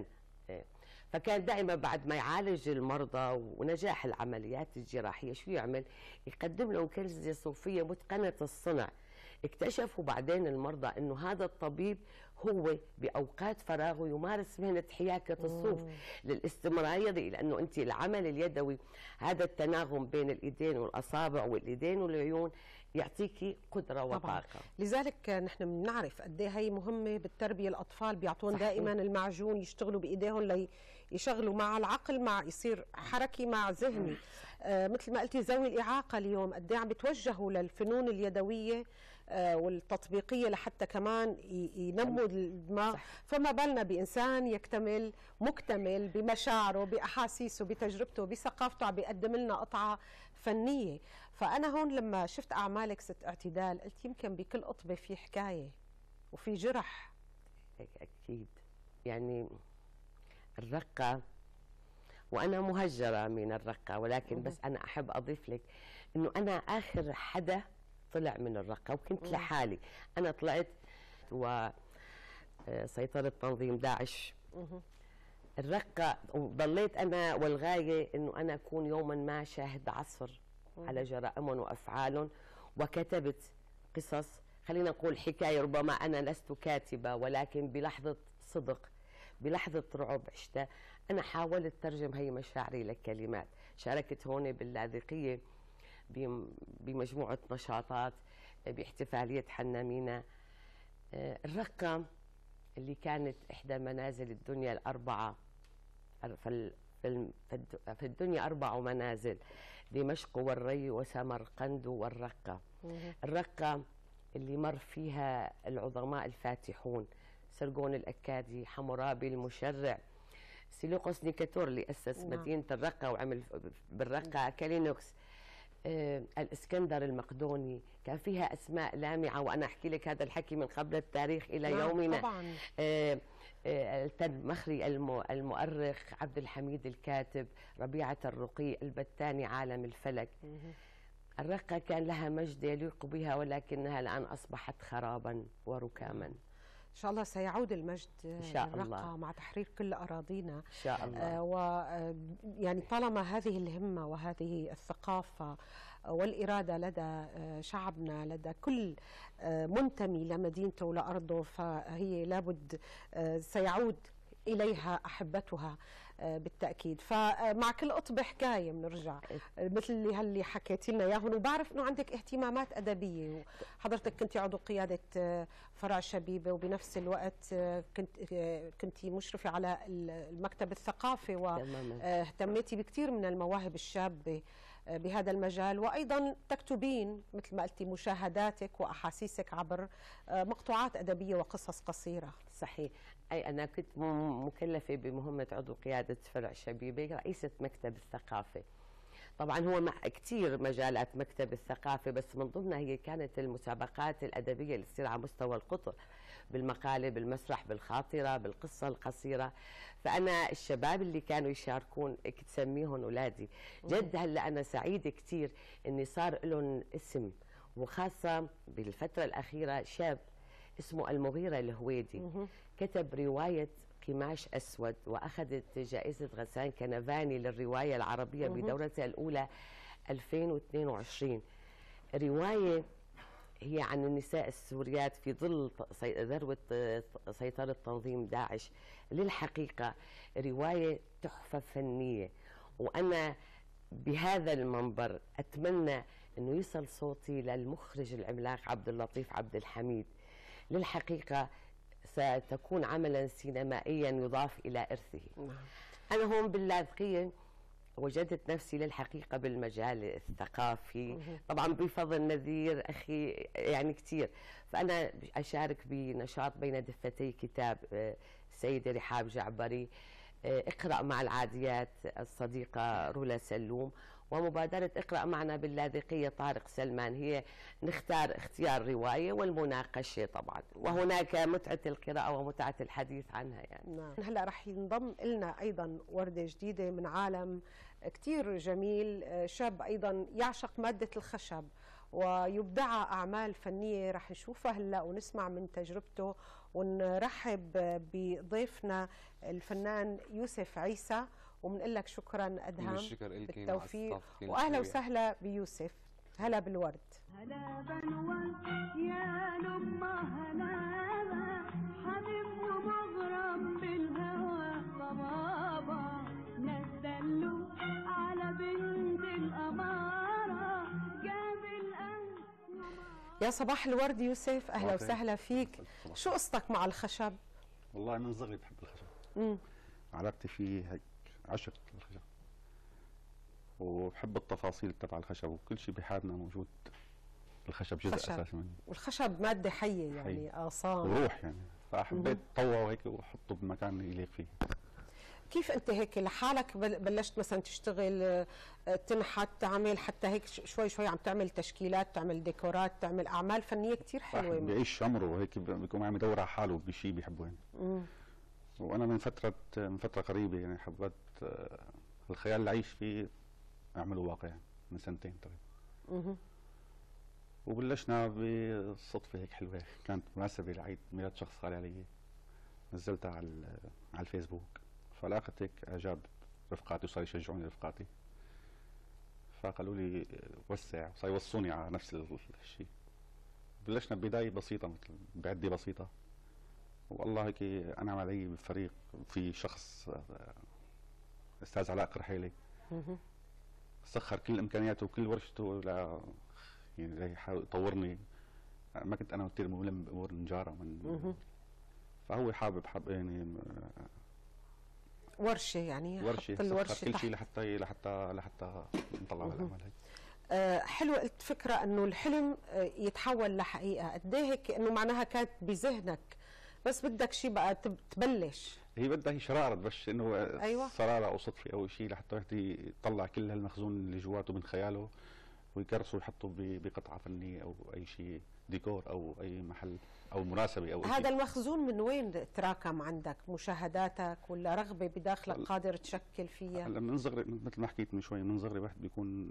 فكان دائما بعد ما يعالج المرضى ونجاح العمليات الجراحية شو يعمل؟ يقدم لهم كنزة صوفية متقنة الصنع. اكتشفوا بعدين المرضى انه هذا الطبيب هو باوقات فراغه يمارس مهنه حياكه الصوف للاستمراريه، لانه انت العمل اليدوي هذا التناغم بين الايدين والاصابع والايدين والعيون يعطيكي قدره وطاقه. لذلك نحن بنعرف قد ايه هي مهمه بالتربيه، الاطفال بيعطون دائما المعجون يشتغلوا بايديهم لي يشغلوا مع العقل، مع يصير حركي مع ذهني. آه مثل ما قلتي ذوي الاعاقه اليوم قد ايه عم بيتوجهوا للفنون اليدويه آه والتطبيقيه لحتى كمان ينموا الدماغ. صح. فما بالنا بانسان يكتمل مكتمل بمشاعره باحاسيسه بتجربته بثقافته عم بيقدم لنا قطعه فنيه. فانا هون لما شفت اعمالك ست اعتدال قلت يمكن بكل قطبه في حكايه وفي جرح. اكيد. يعني الرقة، وأنا مهجرة من الرقة، ولكن بس أنا أحب أضيف لك إنه أنا آخر حدا طلع من الرقة وكنت لحالي. أنا طلعت وسيطرة تنظيم داعش الرقة، وضليت أنا والغاية إنه أنا أكون يوما ما شاهد عصر على جرائمهم وأفعالهم، وكتبت قصص، خلينا نقول حكاية، ربما أنا لست كاتبة ولكن بلحظة صدق بلحظة رعب عشتها أنا حاولت ترجم هي مشاعري لكلمات. شاركت هون باللاذقية بمجموعة نشاطات باحتفالية حنامينا. الرقة اللي كانت إحدى منازل الدنيا الأربعة، في الدنيا أربع منازل، دمشق والري وسمرقند والرقة. الرقة اللي مر فيها العظماء الفاتحون، سرغون الأكادي، حمورابي المشرع، سيلوقوس نيكاتور اللي أسس نعم. مدينة الرقة وعمل بالرقة كالينوكس. آه الاسكندر المقدوني، كان فيها اسماء لامعه، وانا احكي لك هذا الحكي من قبل التاريخ الى نعم يومنا. طبعا. آه آه التن مخري المؤرخ، عبد الحميد الكاتب، ربيعه الرقي، البتاني عالم الفلك. الرقة كان لها مجد يليق بها، ولكنها الآن أصبحت خرابا وركاما. إن شاء الله سيعود المجد إن شاء الله مع تحرير كل أراضينا إن شاء الله. آه ويعني طالما هذه الهمة وهذه الثقافة والإرادة لدى شعبنا، لدى كل منتمي لمدينته ولأرضه، فهي لابد سيعود إليها أحبتها بالتأكيد. فمع كل قطب حكاية بنرجع مثل اللي هاللي حكيتي لنا إياهم. وبعرف إنه عندك اهتمامات أدبية، وحضرتك كنت عضو قيادة فرع شبيبة، وبنفس الوقت كنت كنت مشرفة على المكتب الثقافي، واهتميتي بكثير من المواهب الشابة بهذا المجال، وأيضا تكتبين مثل ما قلتي مشاهداتك وأحاسيسك عبر مقطوعات أدبية وقصص قصيرة. صحيح. أي أنا كنت مكلفة بمهمة عضو قيادة فرع شبيبة، رئيسة مكتب الثقافة. طبعا هو مع كثير مجالات مكتب الثقافة، بس من ضمنها هي كانت المسابقات الأدبية اللي تصير على مستوى القطر، بالمقالة، بالمسرح، بالخاطرة، بالقصة القصيرة. فأنا الشباب اللي كانوا يشاركون كنت سميهم أولادي. جد هلا أنا سعيدة كثير إني صار لهم اسم، وخاصة بالفترة الأخيرة شاب اسمه المغيرة الهويدي كتب رواية قماش أسود، وأخذت جائزة غسان كنفاني للرواية العربية بدورتها الأولى ألفين واثنين وعشرين. رواية هي عن النساء السوريات في ظل ذروة سيطرة تنظيم داعش. للحقيقة رواية تحفة فنية، وأنا بهذا المنبر أتمنى أنه يصل صوتي للمخرج العملاق عبد اللطيف عبد الحميد. للحقيقة ستكون عملا سينمائيا يضاف إلى إرثه. أنا هون باللاذقية وجدت نفسي للحقيقة بالمجال الثقافي، طبعا بفضل نذير أخي يعني كثير. فأنا أشارك بنشاط بين دفتي كتاب السيدة رحاب جعبري، اقرأ مع العاديات الصديقة رولا سلوم، ومبادرة اقرأ معنا باللاذقية طارق سلمان. هي نختار اختيار رواية والمناقشة طبعا، وهناك متعة القراءة ومتعة الحديث عنها يعني. نعم. هلا رح ينضم لنا أيضا وردة جديدة من عالم كتير جميل، شاب أيضا يعشق مادة الخشب ويبدع أعمال فنية، رح نشوفها هلا ونسمع من تجربته، ونرحب بضيفنا الفنان يوسف عيسى، وبنقول لك شكرا أدهم بالتوفيق، وأهلا وسهلا بيوسف. هلا بالورد. هلا بالورد يا لما هلا حبيب ومغرم بالهوى بابا نزلوا على بنت الأمارة جاب الأنس. يا صباح الورد يوسف، أهلا وسهلا فيك. شو قصتك مع الخشب؟ والله من صغري بحب الخشب. امم علاقتي فيه هيك عشق الخشب، وبحب التفاصيل تبع الخشب، وكل شيء بحياتنا موجود الخشب جزء خشب. اساسي منه. والخشب ماده حيه يعني اغصان وروح يعني، فحبيت طوعه هيك واحطه بمكان يليق فيه. كيف انت هيك لحالك بلشت مثلا تشتغل تنحت تعمل حتى هيك شوي شوي عم تعمل تشكيلات، تعمل ديكورات، تعمل اعمال فنيه كثير حلوه؟ بيعيش عمره وهيك بيكون عم يدور على حاله بشيء بيحبه يعني. وانا من فتره من فتره قريبه يعني حبيت الخيال اللي عايش فيه اعمله واقع من سنتين تقريبا. وبلشنا بالصدفه هيك حلوه، كانت مناسبه لعيد ميلاد شخص غالي علي، نزلتها على على الفيسبوك، فلاقت هيك اعجاب رفقاتي وصاروا يشجعوني رفقاتي، فقالوا لي وسع، صاروا يوصوني على نفس الشيء. بلشنا ببدايه بسيطه مثل بعده بسيطه، والله هيك انعم علي بفريق، في شخص استاذ علاء قرحيلي سخر كل امكانياته وكل ورشته ل يعني يحاول يطورني. ما كنت انا كثير ملم بامور النجاره من فهو حابب حب يعني ورشه يعني ورشه حط الورشه كل شيء لحتى لحتى لحتى نطلع بالاعمال هيك. أه حلو. قلت فكره انه الحلم يتحول لحقيقه، قد ايه هيك انه معناها كانت بذهنك بس بدك شيء بقى تبلش. هي بدها هي شراره بس انه أيوة. صراره او صدفه او شيء لحتى الواحد يطلع كل هالمخزون اللي جواته من خياله ويكرسوا يحطوا ب- بقطعه فنيه او اي شيء ديكور او اي محل او مناسبه او أي هذا شيء. المخزون من وين تراكم عندك؟ مشاهداتك ولا رغبة بداخلك قادر تشكل فيها؟ هلا من صغري مثل ما حكيت من شوي، من صغري واحد بيكون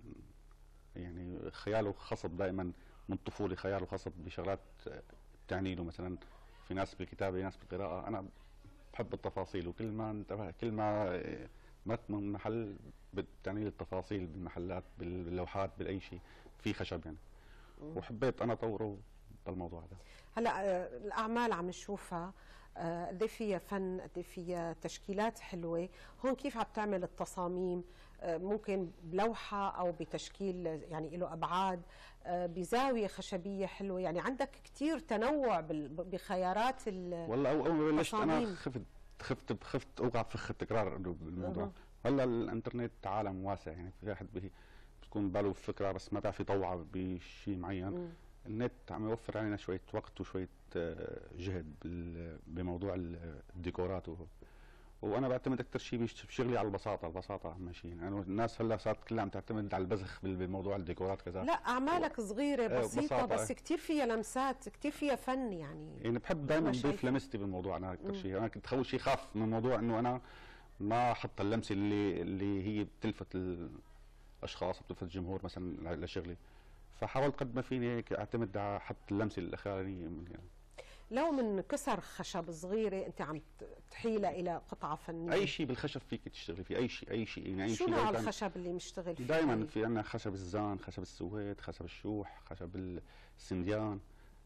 يعني خياله خصب دائما من الطفوله، خياله خصب بشغلات بتعني له. مثلا في ناس بالكتابه، ناس بالقراءه، انا بحب التفاصيل، وكل ما انتبه كل ما مرت من محل بتعني لي التفاصيل بالمحلات باللوحات باي شيء في خشب يعني. وحبيت انا اطوره بالموضوع هذا. هلا آه، الاعمال عم نشوفها آه، قد إيه فيها فن، قد إيه فيها تشكيلات حلوه. هون كيف عم تعمل التصاميم؟ آه، ممكن بلوحه او بتشكيل يعني له ابعاد، آه، بزاويه خشبيه حلوه، يعني عندك كثير تنوع بال- بخيارات ال- والله اول ما بلشت انا تصاميم. خفت خفت خفت اوقع فخ التكرار إنه بالموضوع. أها. هلا الانترنت عالم واسع، يعني في واحد به بتكون باله فكره بس ما بيعرف يطوعها بشيء معين. مم. النت عم يوفر علينا شويه وقت وشويه آه، جهد بال- بموضوع الديكورات و- وانا بعتمد اكثر شيء بش- بشغلي على البساطه، البساطه اهم شيء. يعني الناس هلا صارت كلها عم تعتمد على البزخ بال- بموضوع الديكورات كذا. لا اعمالك صغيره آه، بسيطه بساطة، بس آه. كثير فيها لمسات، كثير فيها فن يعني. يعني بحب ما دائما اضيف شايفة. لمستي بالموضوع. انا اكثر شيء انا كنت اول شيء خاف من موضوع انه انا ما احط اللمسه اللي اللي هي بتلفت الاشخاص، بتلفت الجمهور مثلا لشغلي. فحاولت قد ما فيني هيك اعتمد على حط اللمسه الاخرانيه من يعني. لو من كسر خشب صغيره انت عم تحيلها الى قطعه فنيه، اي شيء بالخشب فيك تشتغلي فيه، اي شيء اي شيء يعني اي شو شيء نوع لو كان- الخشب اللي مشتغل فيه؟ دائما في عندنا خشب الزان، خشب السويد، خشب الشوح، خشب السنديان.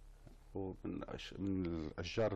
ومن أش... من الاشجار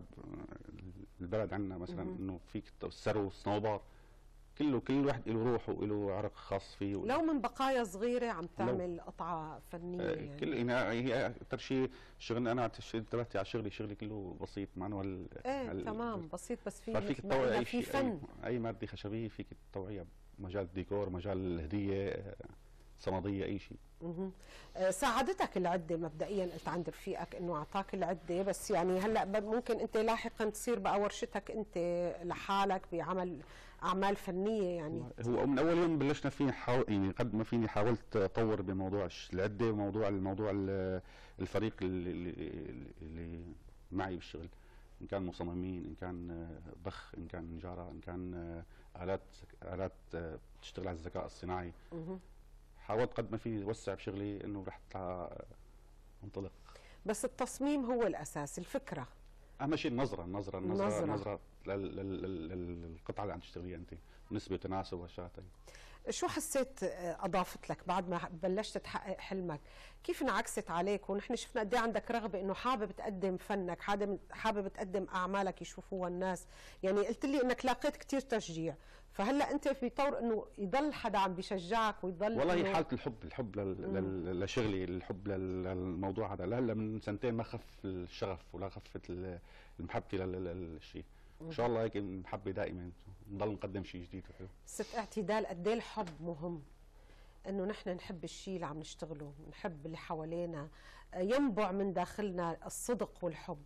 البلد عندنا مثلا انه فيك السرو، الصنوبر، كله كل واحد له روح وله عرق خاص فيه. لو من بقايا صغيره عم تعمل قطعه فنيه آه، يعني. كل يعني هي اكثر شيء شغلنا. انا انتبهت على شغلي، شغلي كله بسيط مانوال. ايه تمام بسيط، بس في ففيك مثل ما تطوعي قلنا اي في شيء، فن. أي, اي ماده خشبيه فيك تطوعيها بمجال الديكور، مجال الهديه، آه، صمديه، اي شيء. مهم. آه، ساعدتك العده مبدئيا، قلت عند رفيقك انه اعطاك العده، بس يعني هلا ب- ممكن انت لاحقا تصير بقى ورشتك انت لحالك بعمل اعمال فنيه يعني. هو من اول يوم بلشنا فيه حاول يعني قد ما فيني حاولت اطور بموضوع الش- العده وموضوع الموضوع ال- الفريق اللي, اللي, اللي معي بالشغل، ان كان مصممين، ان كان آه، بخ، ان كان نجاره، ان كان آه، الات الات آه، بتشتغل على الذكاء الصناعي. مهم. حاولت قد ما فيني اوسع بشغلي انه رح اطلع انطلق. بس التصميم هو الاساس، الفكره. اهم شيء النظره النظره النظره النظرة. النظره لل- لل- لل- للقطعه اللي عم تشتغليها انت، نسبه وتناسب واشياء ثانيه. شو حسيت آه، اضافت لك بعد ما بلشت تحقق حلمك؟ كيف انعكست عليك؟ ونحن شفنا قد ايه عندك رغبه انه حابب تقدم فنك، حابب حابب تقدم اعمالك يشوفوها الناس، يعني قلت لي انك لاقيت كثير تشجيع، فهلا انت في طور انه يضل حدا عم بيشجعك ويضل والله هي إنه- حاله الحب، الحب لل- لل- لشغلي، الحب لل- للموضوع هذا. لهلا من سنتين ما خف الشغف ولا خفت ال- المحبه للشيء. ان شاء الله هيك المحبه دائما نضل نقدم شيء جديد وحلو. ست اعتدال، قد ايه الحب مهم، انه نحن نحب الشيء اللي عم نشتغله، نحب اللي حوالينا، آه، ينبع من داخلنا الصدق والحب.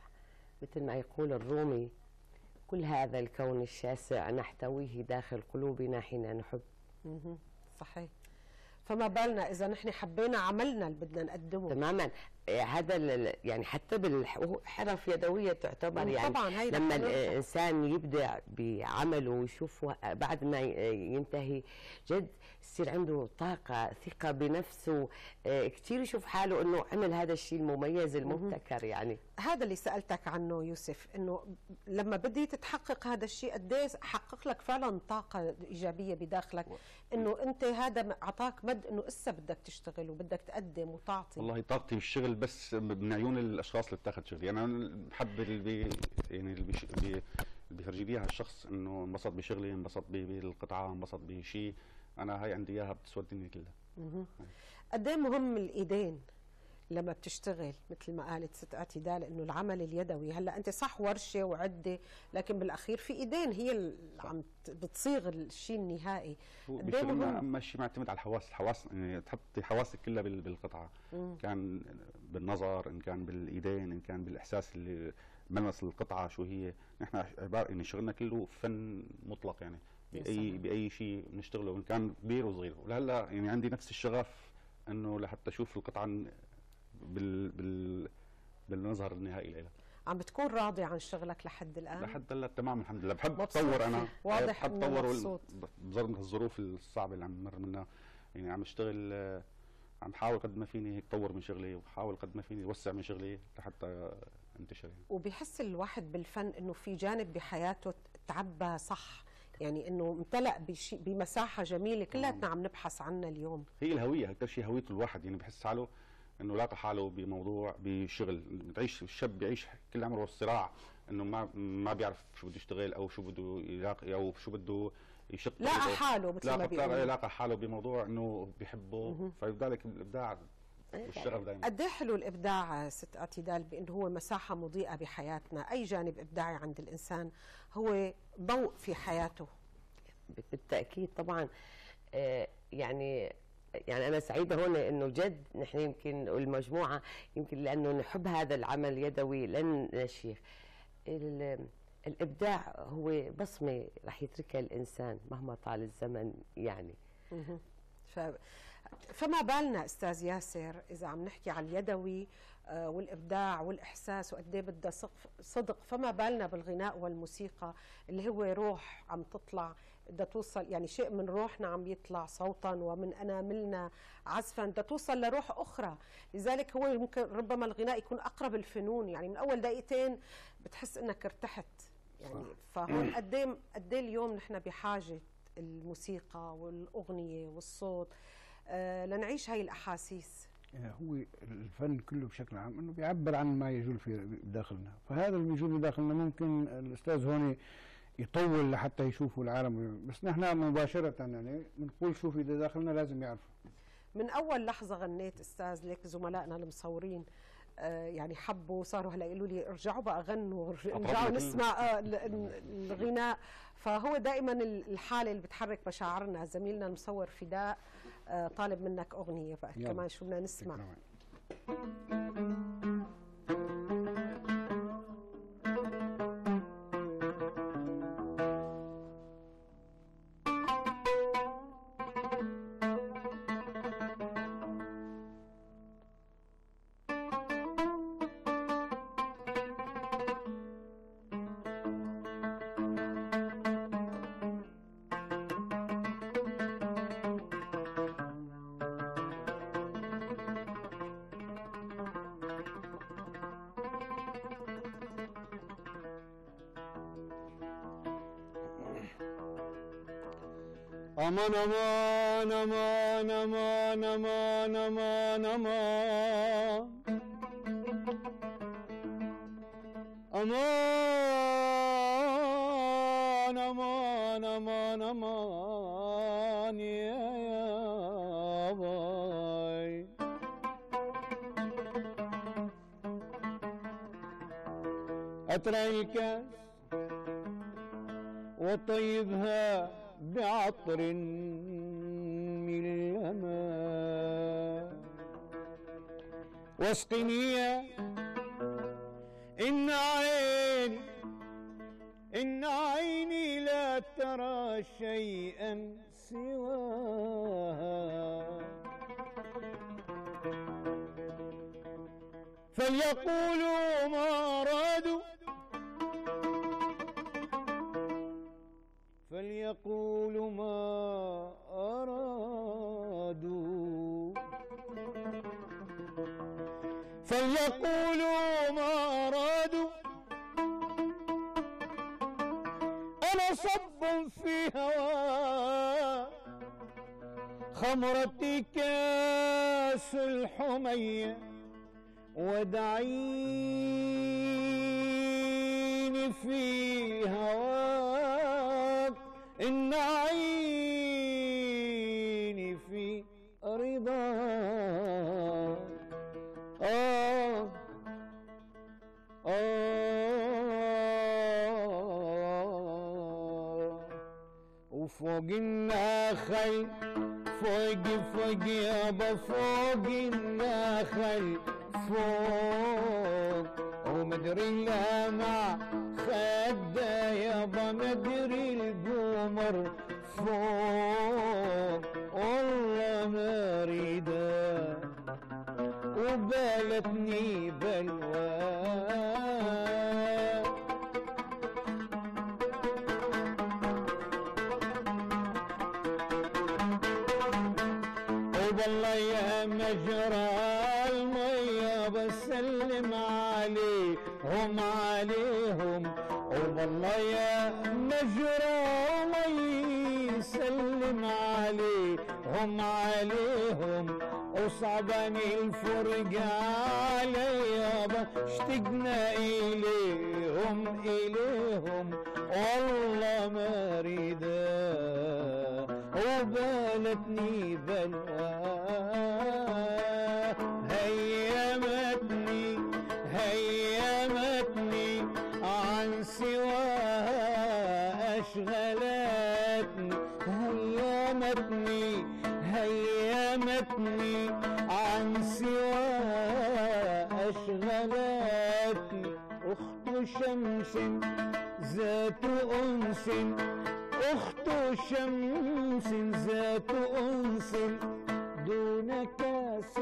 مثل ما يقول الرومي: كل هذا الكون الشاسع نحتويه داخل قلوبنا حين نحب. مهم. صحيح. فما بالنا اذا نحن حبينا عملنا اللي بدنا نقدمه. تماما. آه، هذا ال- يعني حتى بالحرف يدويه تعتبر مم، يعني طبعاً هيدا لما حلوة. الانسان يبدع بعمله ويشوفه بعد ما ي- ينتهي جد يصير عنده طاقه، ثقه بنفسه، آه، كثير يشوف حاله انه عمل هذا الشيء المميز المبتكر يعني. هذا اللي سألتك عنه يوسف، انه لما بدي تتحقق هذا الشيء قد ايه حقق لك فعلا طاقة إيجابية بداخلك، انه انت هذا اعطاك مد انه اسا بدك تشتغل وبدك تقدم وتعطي. والله طاقتي بالشغل بس من عيون الاشخاص اللي بتاخذ شغلي. انا بحب اللي بي يعني اللي, بيش بي اللي بيفرجي لي اياها الشخص انه انبسط بشغلي، انبسط بالقطعه، انبسط بشيء. انا هاي عندي اياها بتسوى الدنيا كلها. مهم. قد ايه مهم الايدين لما بتشتغل، مثل ما قالت ست اعتدال انه العمل اليدوي. هلا انت صح ورشه وعده، لكن بالاخير في ايدين هي اللي عم ت- بتصيغ الشيء النهائي. هو قد ايه بشغلنا مهم. اهم شيء معتمد على الحواس، الحواس يعني تحطي حواسك كلها بال- بالقطعه، مم. كان بالنظر، ان كان بالايدين، ان كان بالاحساس اللي ملمس القطعه شو هي. نحن عباره يعني شغلنا كله فن مطلق يعني، يا باي سلام. باي شيء بنشتغله ان كان كبير وصغير. ولهلا يعني عندي نفس الشغف انه لحتى اشوف القطعه بال بال بالمظهر النهائي لها. عم بتكون راضي عن شغلك لحد الان؟ لحد هلا تمام الحمد لله. بحب مبسوط اتطور انا، فيه. واضح بحب إنه اتطور مبسوط. بظرف الظروف الصعبه اللي عم نمر منها، يعني عم اشتغل، آه، عم حاول قد ما فيني هيك طور من شغلي، وحاول قد ما فيني اوسع من شغلي لحتى انتشر يعني. وبيحس الواحد بالفن انه في جانب بحياته تعبى صح، يعني انه امتلأ بشيء بمساحه جميله كلياتنا عم نبحث عنها اليوم. هي الهويه اكثر شيء، هويه الواحد، يعني بحس حاله انه لاقى حاله بموضوع بشغل. بتعيش الشاب بيعيش كل عمره الصراع انه ما ما بيعرف شو بده يشتغل او شو بده يلاقي او شو بده يشق. لاقى حاله مثل ما لاقى بيقولوا. لاقى حاله بموضوع انه بيحبه، فلذلك الابداع والشغف دائما. قد ايه حلو الابداع ست اعتدال، بانه هو مساحه مضيئه بحياتنا. اي جانب ابداعي عند الانسان هو ضوء في حياته. بالتاكيد طبعا. آه يعني يعني انا سعيده هون انه جد نحن يمكن المجموعه يمكن لانه نحب هذا العمل اليدوي لن نشيخ. الابداع هو بصمه رح يتركها الانسان مهما طال الزمن يعني. ف... فما بالنا استاذ ياسر اذا عم نحكي على اليدوي والابداع والاحساس وقد ايه بدها صدق، فما بالنا بالغناء والموسيقى اللي هو روح عم تطلع، بدها توصل، يعني شيء من روحنا عم يطلع صوتا ومن اناملنا عزفا، بدها توصل لروح اخرى. لذلك هو ممكن ربما الغناء يكون اقرب الفنون، يعني من اول دقيقتين بتحس انك ارتحت يعني. فهون قد ايه قد ايه اليوم نحن بحاجه الموسيقى والاغنيه والصوت آه لنعيش هاي الاحاسيس. هو الفن كله بشكل عام انه بيعبر عن ما يجول في داخلنا، فهذا اللي بيجول داخلنا ممكن الاستاذ هون يطول لحتى يشوفوا العالم، بس نحن مباشره يعني بنقول شو في داخلنا لازم يعرفوا. من اول لحظه غنيت استاذ لك زملائنا المصورين آه يعني حبوا، صاروا هلا يقولوا لي ارجعوا بقى غنوا، ارجعوا نسمع آه الغناء. فهو دائما الحاله اللي بتحرك مشاعرنا. زميلنا المصور فداء آه طالب منك اغنيه بقى كمان، شو بدنا نسمع؟ aman aman aman aman aman aman aman aman aman aman aman ya ya bay أترى الكاس وطيبها بعطر من اليمن واسقني إن عيني إن عيني لا ترى شيئا سواها فليقولوا ما أرادوا فليقولوا ما أرادوا فليقولوا ما أرادوا أنا صب في هواه خمرتي كاس الحمية ودعيني في هواك إن عيني في رضاك آه آه وفوق النخل فوق فوق يابا فوق النخل فوق ومدري اللمع خده يابا مدري القمر فوق والله ما اريده وبالتني بلوى والله يا مجرى المية بسلم عليهم عليهم والله يا مجرى مي سلم عليهم عليهم وصعباني الفرقة عليا بشتقنا إليهم إليهم والله ما ريدا وبالتني بلوى هيمتني هيمتني عن سواها أشغلتني هيمتني هيمتني عن سواها أشغلتني أخت شمس ذات أنس أخت شمس ذات أنس دون كاس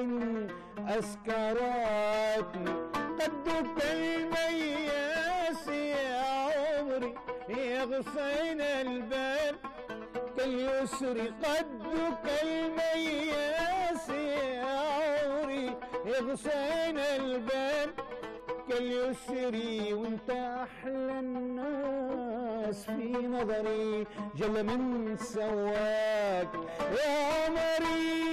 أسكرتني قدك المياس يا عمري يغصين البال كاليسر قدك المياس يا عمري يغصين البال كاليسر وانت أحلى الناس في نظري جل من سواك يا عمري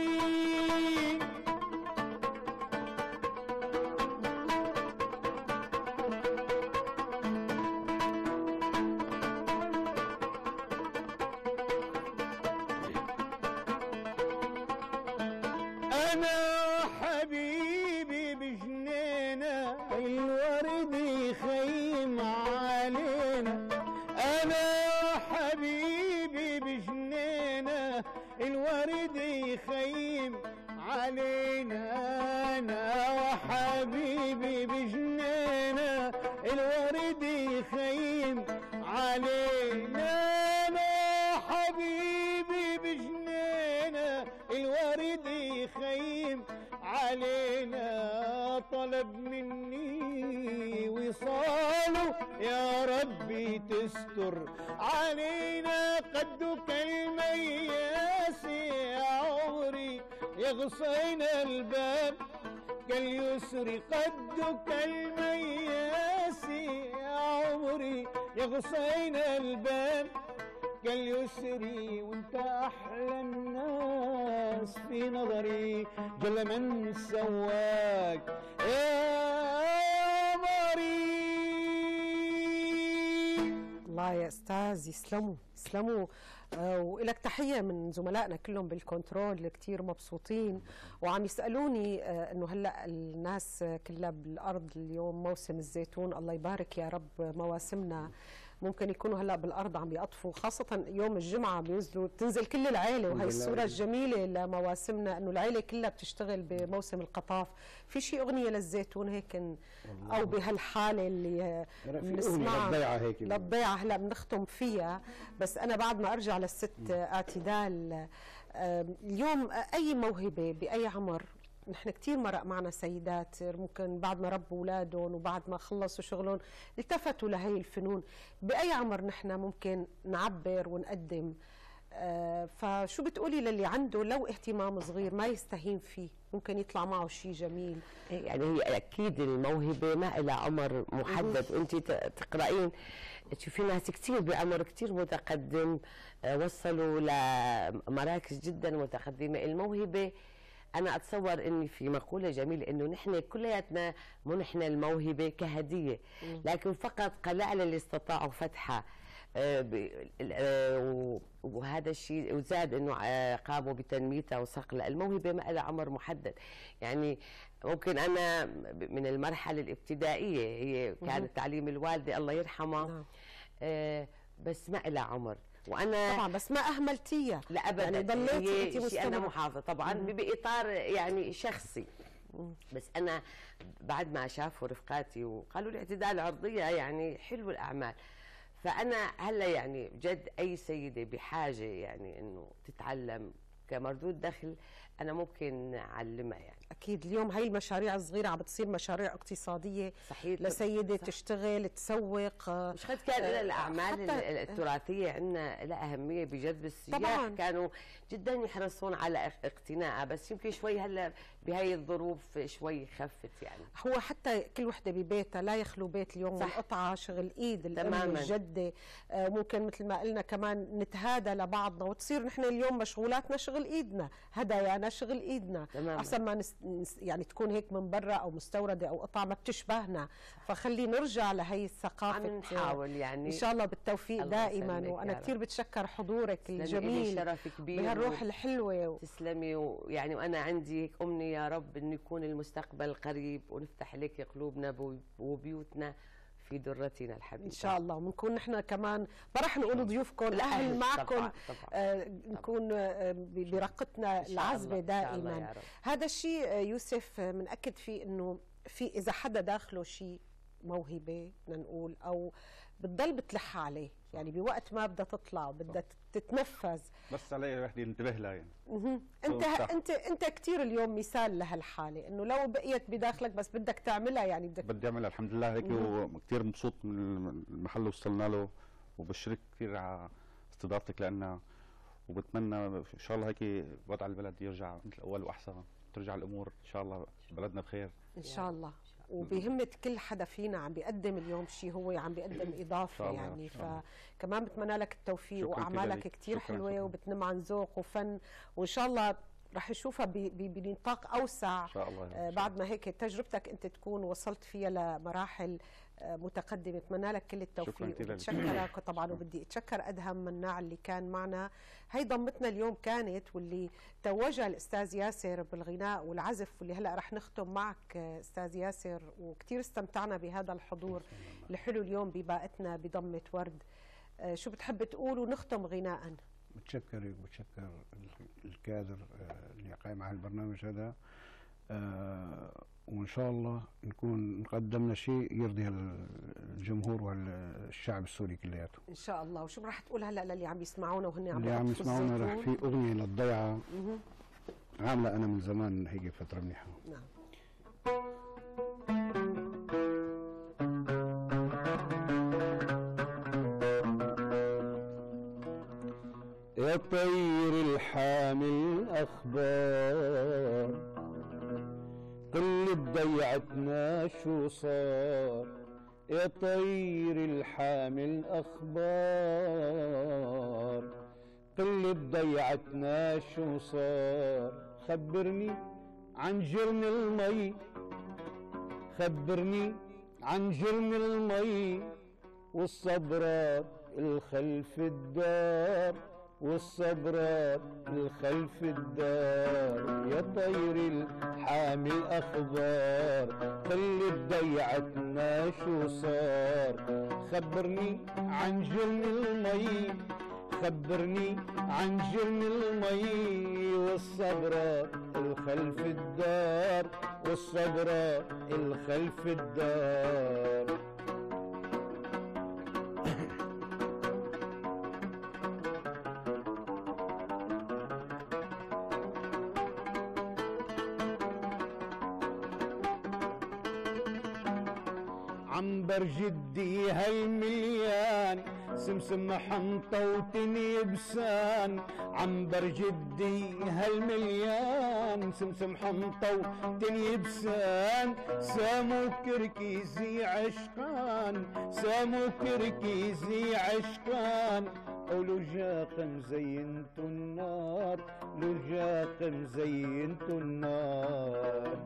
أنا حبيبي بجنينة الورد يخيم علينا أنا حبيبي بجنينة الورد يخيم علينا أنا وحبيبي بجنينة الورد يخيم علينا أنا حبيبي بجنينة الورد يخيم علينا طلب مني وصاله يا ربي تستر علينا قدك المياس يا عمري يغصينا الباب كاليسر قدك المياس يا عمري يغصينا الباب كاليسر وانت احلى الناس في نظري جل من سواك يا مريض. الله يا استاذ يسلموا يسلموا. آه ولك تحيه من زملائنا كلهم بالكنترول كتير مبسوطين وعم يسالوني آه انه هلا الناس كلها بالارض اليوم موسم الزيتون الله يبارك يا رب مواسمنا ممكن يكونوا هلا بالارض عم يقطفوا خاصه يوم الجمعه بينزلوا بتنزل كل العائله وهي الصوره الجميله لمواسمنا انه العائله كلها بتشتغل بموسم القطاف. في شيء اغنيه للزيتون هيك او بهالحاله اللي بنسمعها للضيعه هلا بنختم فيها. بس انا بعد ما ارجع للست اعتدال اليوم اي موهبه باي عمر نحن كثير مرق معنا سيدات ممكن بعد ما ربوا اولادهم وبعد ما خلصوا شغلهم التفتوا لهي الفنون. باي عمر نحن ممكن نعبر ونقدم؟ آه فشو بتقولي للي عنده لو اهتمام صغير ما يستهين فيه ممكن يطلع معه شيء جميل؟ يعني هي اكيد الموهبه ما لها عمر محدد وانت تقراين تشوفي ناس كثير بعمر كثير متقدم وصلوا لمراكز جدا متقدمه. الموهبه أنا أتصور إني في مقولة جميلة إنه نحن كلياتنا منحنا الموهبة كهدية لكن فقط قلائل اللي استطاعوا فتحها وهذا الشيء وزاد إنه قاموا بتنميتها وصقلها. الموهبة ما لها عمر محدد. يعني ممكن أنا من المرحلة الابتدائية هي كانت تعليم الوالدة الله يرحمها بس ما لها عمر وانا طبعا بس ما اهملتيها لا ابدا يعني ضليتي انت انا محافظه طبعا باطار يعني شخصي. بس انا بعد ما شافوا رفقاتي وقالوا لي اعتدال عرضيه يعني حلو الاعمال فانا هلا يعني جد اي سيده بحاجه يعني انه تتعلم كمردود دخل انا ممكن اعلمها يعني. اكيد اليوم هاي المشاريع الصغيره عم بتصير مشاريع اقتصاديه صحيح، لسيده صح. تشتغل تسوق. مش قد كان لها الاعمال حتى التراثيه عندنا لها اهميه بجذب السياح. طبعاً. كانوا جدا يحرصون على اقتناءها، بس يمكن شوي هلا بهي الظروف شوي خفت يعني. هو حتى كل وحده ببيتها لا يخلو بيت اليوم من قطعه شغل ايد الام تماماً. الجده. آه ممكن مثل ما قلنا كمان نتهادى لبعضنا وتصير نحن اليوم مشغولاتنا شغل ايدنا، هدايانا شغل ايدنا، تماماً. احسن ما نس... نس... يعني تكون هيك من برا او مستورده او قطعه ما بتشبهنا. فخلي نرجع لهي الثقافه. عم نحاول يعني ان شاء الله بالتوفيق دائما. وانا كثير بتشكر حضورك الجميل شرف كبير بهالروح الحلوه و... تسلمي. ويعني وانا عندي هيك امنيه يا رب انه يكون المستقبل قريب ونفتح لك قلوبنا وبيوتنا في درتنا الحبيبه ان شاء الله. ونكون نحن كمان ما راح نقول ضيوفكم، الاهل معكم. طبعاً. طبعاً. آه نكون آه برقتنا العذبه دائما. هذا الشيء يوسف بنأكد فيه انه في اذا حدا داخله شيء موهبه بدنا نقول او بتضل بتلح عليه، يعني بوقت ما بدها تطلع وبدها تتنفذ بس علي وحده ينتبه لها يعني. اها انت انت انت كثير اليوم مثال لهالحاله، انه لو بقيت بداخلك بس بدك تعملها يعني بدك بدي اعملها الحمد لله هيك. وكثير مبسوط من المحل اللي وصلنا له، وبشكرك كثير على استضافتك لنا، وبتمنى ان شاء الله هيك وضع البلد يرجع مثل اول واحسن، ترجع الامور ان شاء الله بلدنا بخير ان شاء الله. وبهمة كل حدا فينا عم بيقدم اليوم شيء، هو عم بيقدم إضافة يعني. فكمان بتمنى لك التوفيق، وأعمالك كتير حلوة شكرا. وبتنم عن ذوق وفن، وإن شاء الله رح نشوفها بنطاق أوسع إن شاء الله. آه بعد ما هيك تجربتك أنت تكون وصلت فيها لمراحل آه متقدمة. بتمنى لك كل التوفيق وبتشكرك طبعا. وبدي أتشكر أدهم مناع اللي كان معنا. هي ضمتنا اليوم كانت، واللي توجها الأستاذ ياسر بالغناء والعزف، واللي هلأ رح نختم معك أستاذ ياسر. وكتير استمتعنا بهذا الحضور الحلو اليوم بباقتنا بضمة ورد. آه شو بتحب تقول ونختم غناء؟ بتشكرك وبتشكر الكادر اللي قائم على البرنامج هذا. آه وان شاء الله نكون قدمنا شيء يرضي الجمهور والشعب السوري كلياته ان شاء الله. وشو راح تقول هلا للي عم يسمعونا وهن عم اللي عم يسمعونا؟ رح في اغنيه للضيعه عامله انا من زمان هيك فتره منيحه. نعم. يا طير الحامل أخبار قل بضيعتنا شو صار. يا طير الحامل أخبار قل بضيعتنا شو صار. خبرني عن جرن المي، خبرني عن جرن المي والصبرات الخلف الدار، والصبرات الخلف الدار. يا طير الحامل أخبار قل بضيعتنا شو صار. خبرني عن جرن المي، خبرني عن جرن المي والصبرات الخلف الدار، والصبرات الخلف الدار. عنبر جدي هالمليان سمسم حنطة وتنيبسان. عنبر جدي هالمليان سمسم حنطة وتنيبسان. سامو كركيزي عشقان، سامو كركيزي عشقان. ولجاق زينتو النار، لجاق زينتو النار.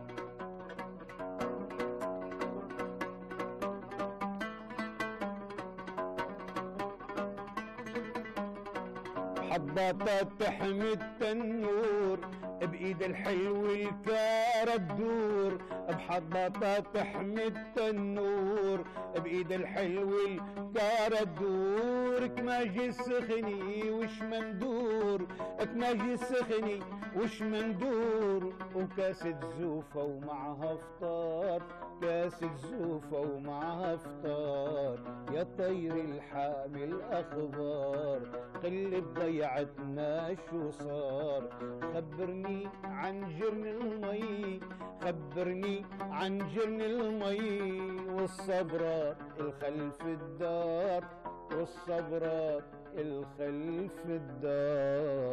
حباطة تحمي التنور بإيد الحلو الكارة تدور. بحباطة تحمي التنور بإيد الحلو الكارة تدور. كماجي السخني وش مندور مندور تناجي السخني وش مندور وكاسة زوفة ومعها فطار كاسة زوفة ومعها فطار يا طير الحامل أخبار قل بضيعتنا شو صار خبرني عن جرن المي خبرني عن جرن المي والصبرات الخلف الدار والصبرات الخلف الدار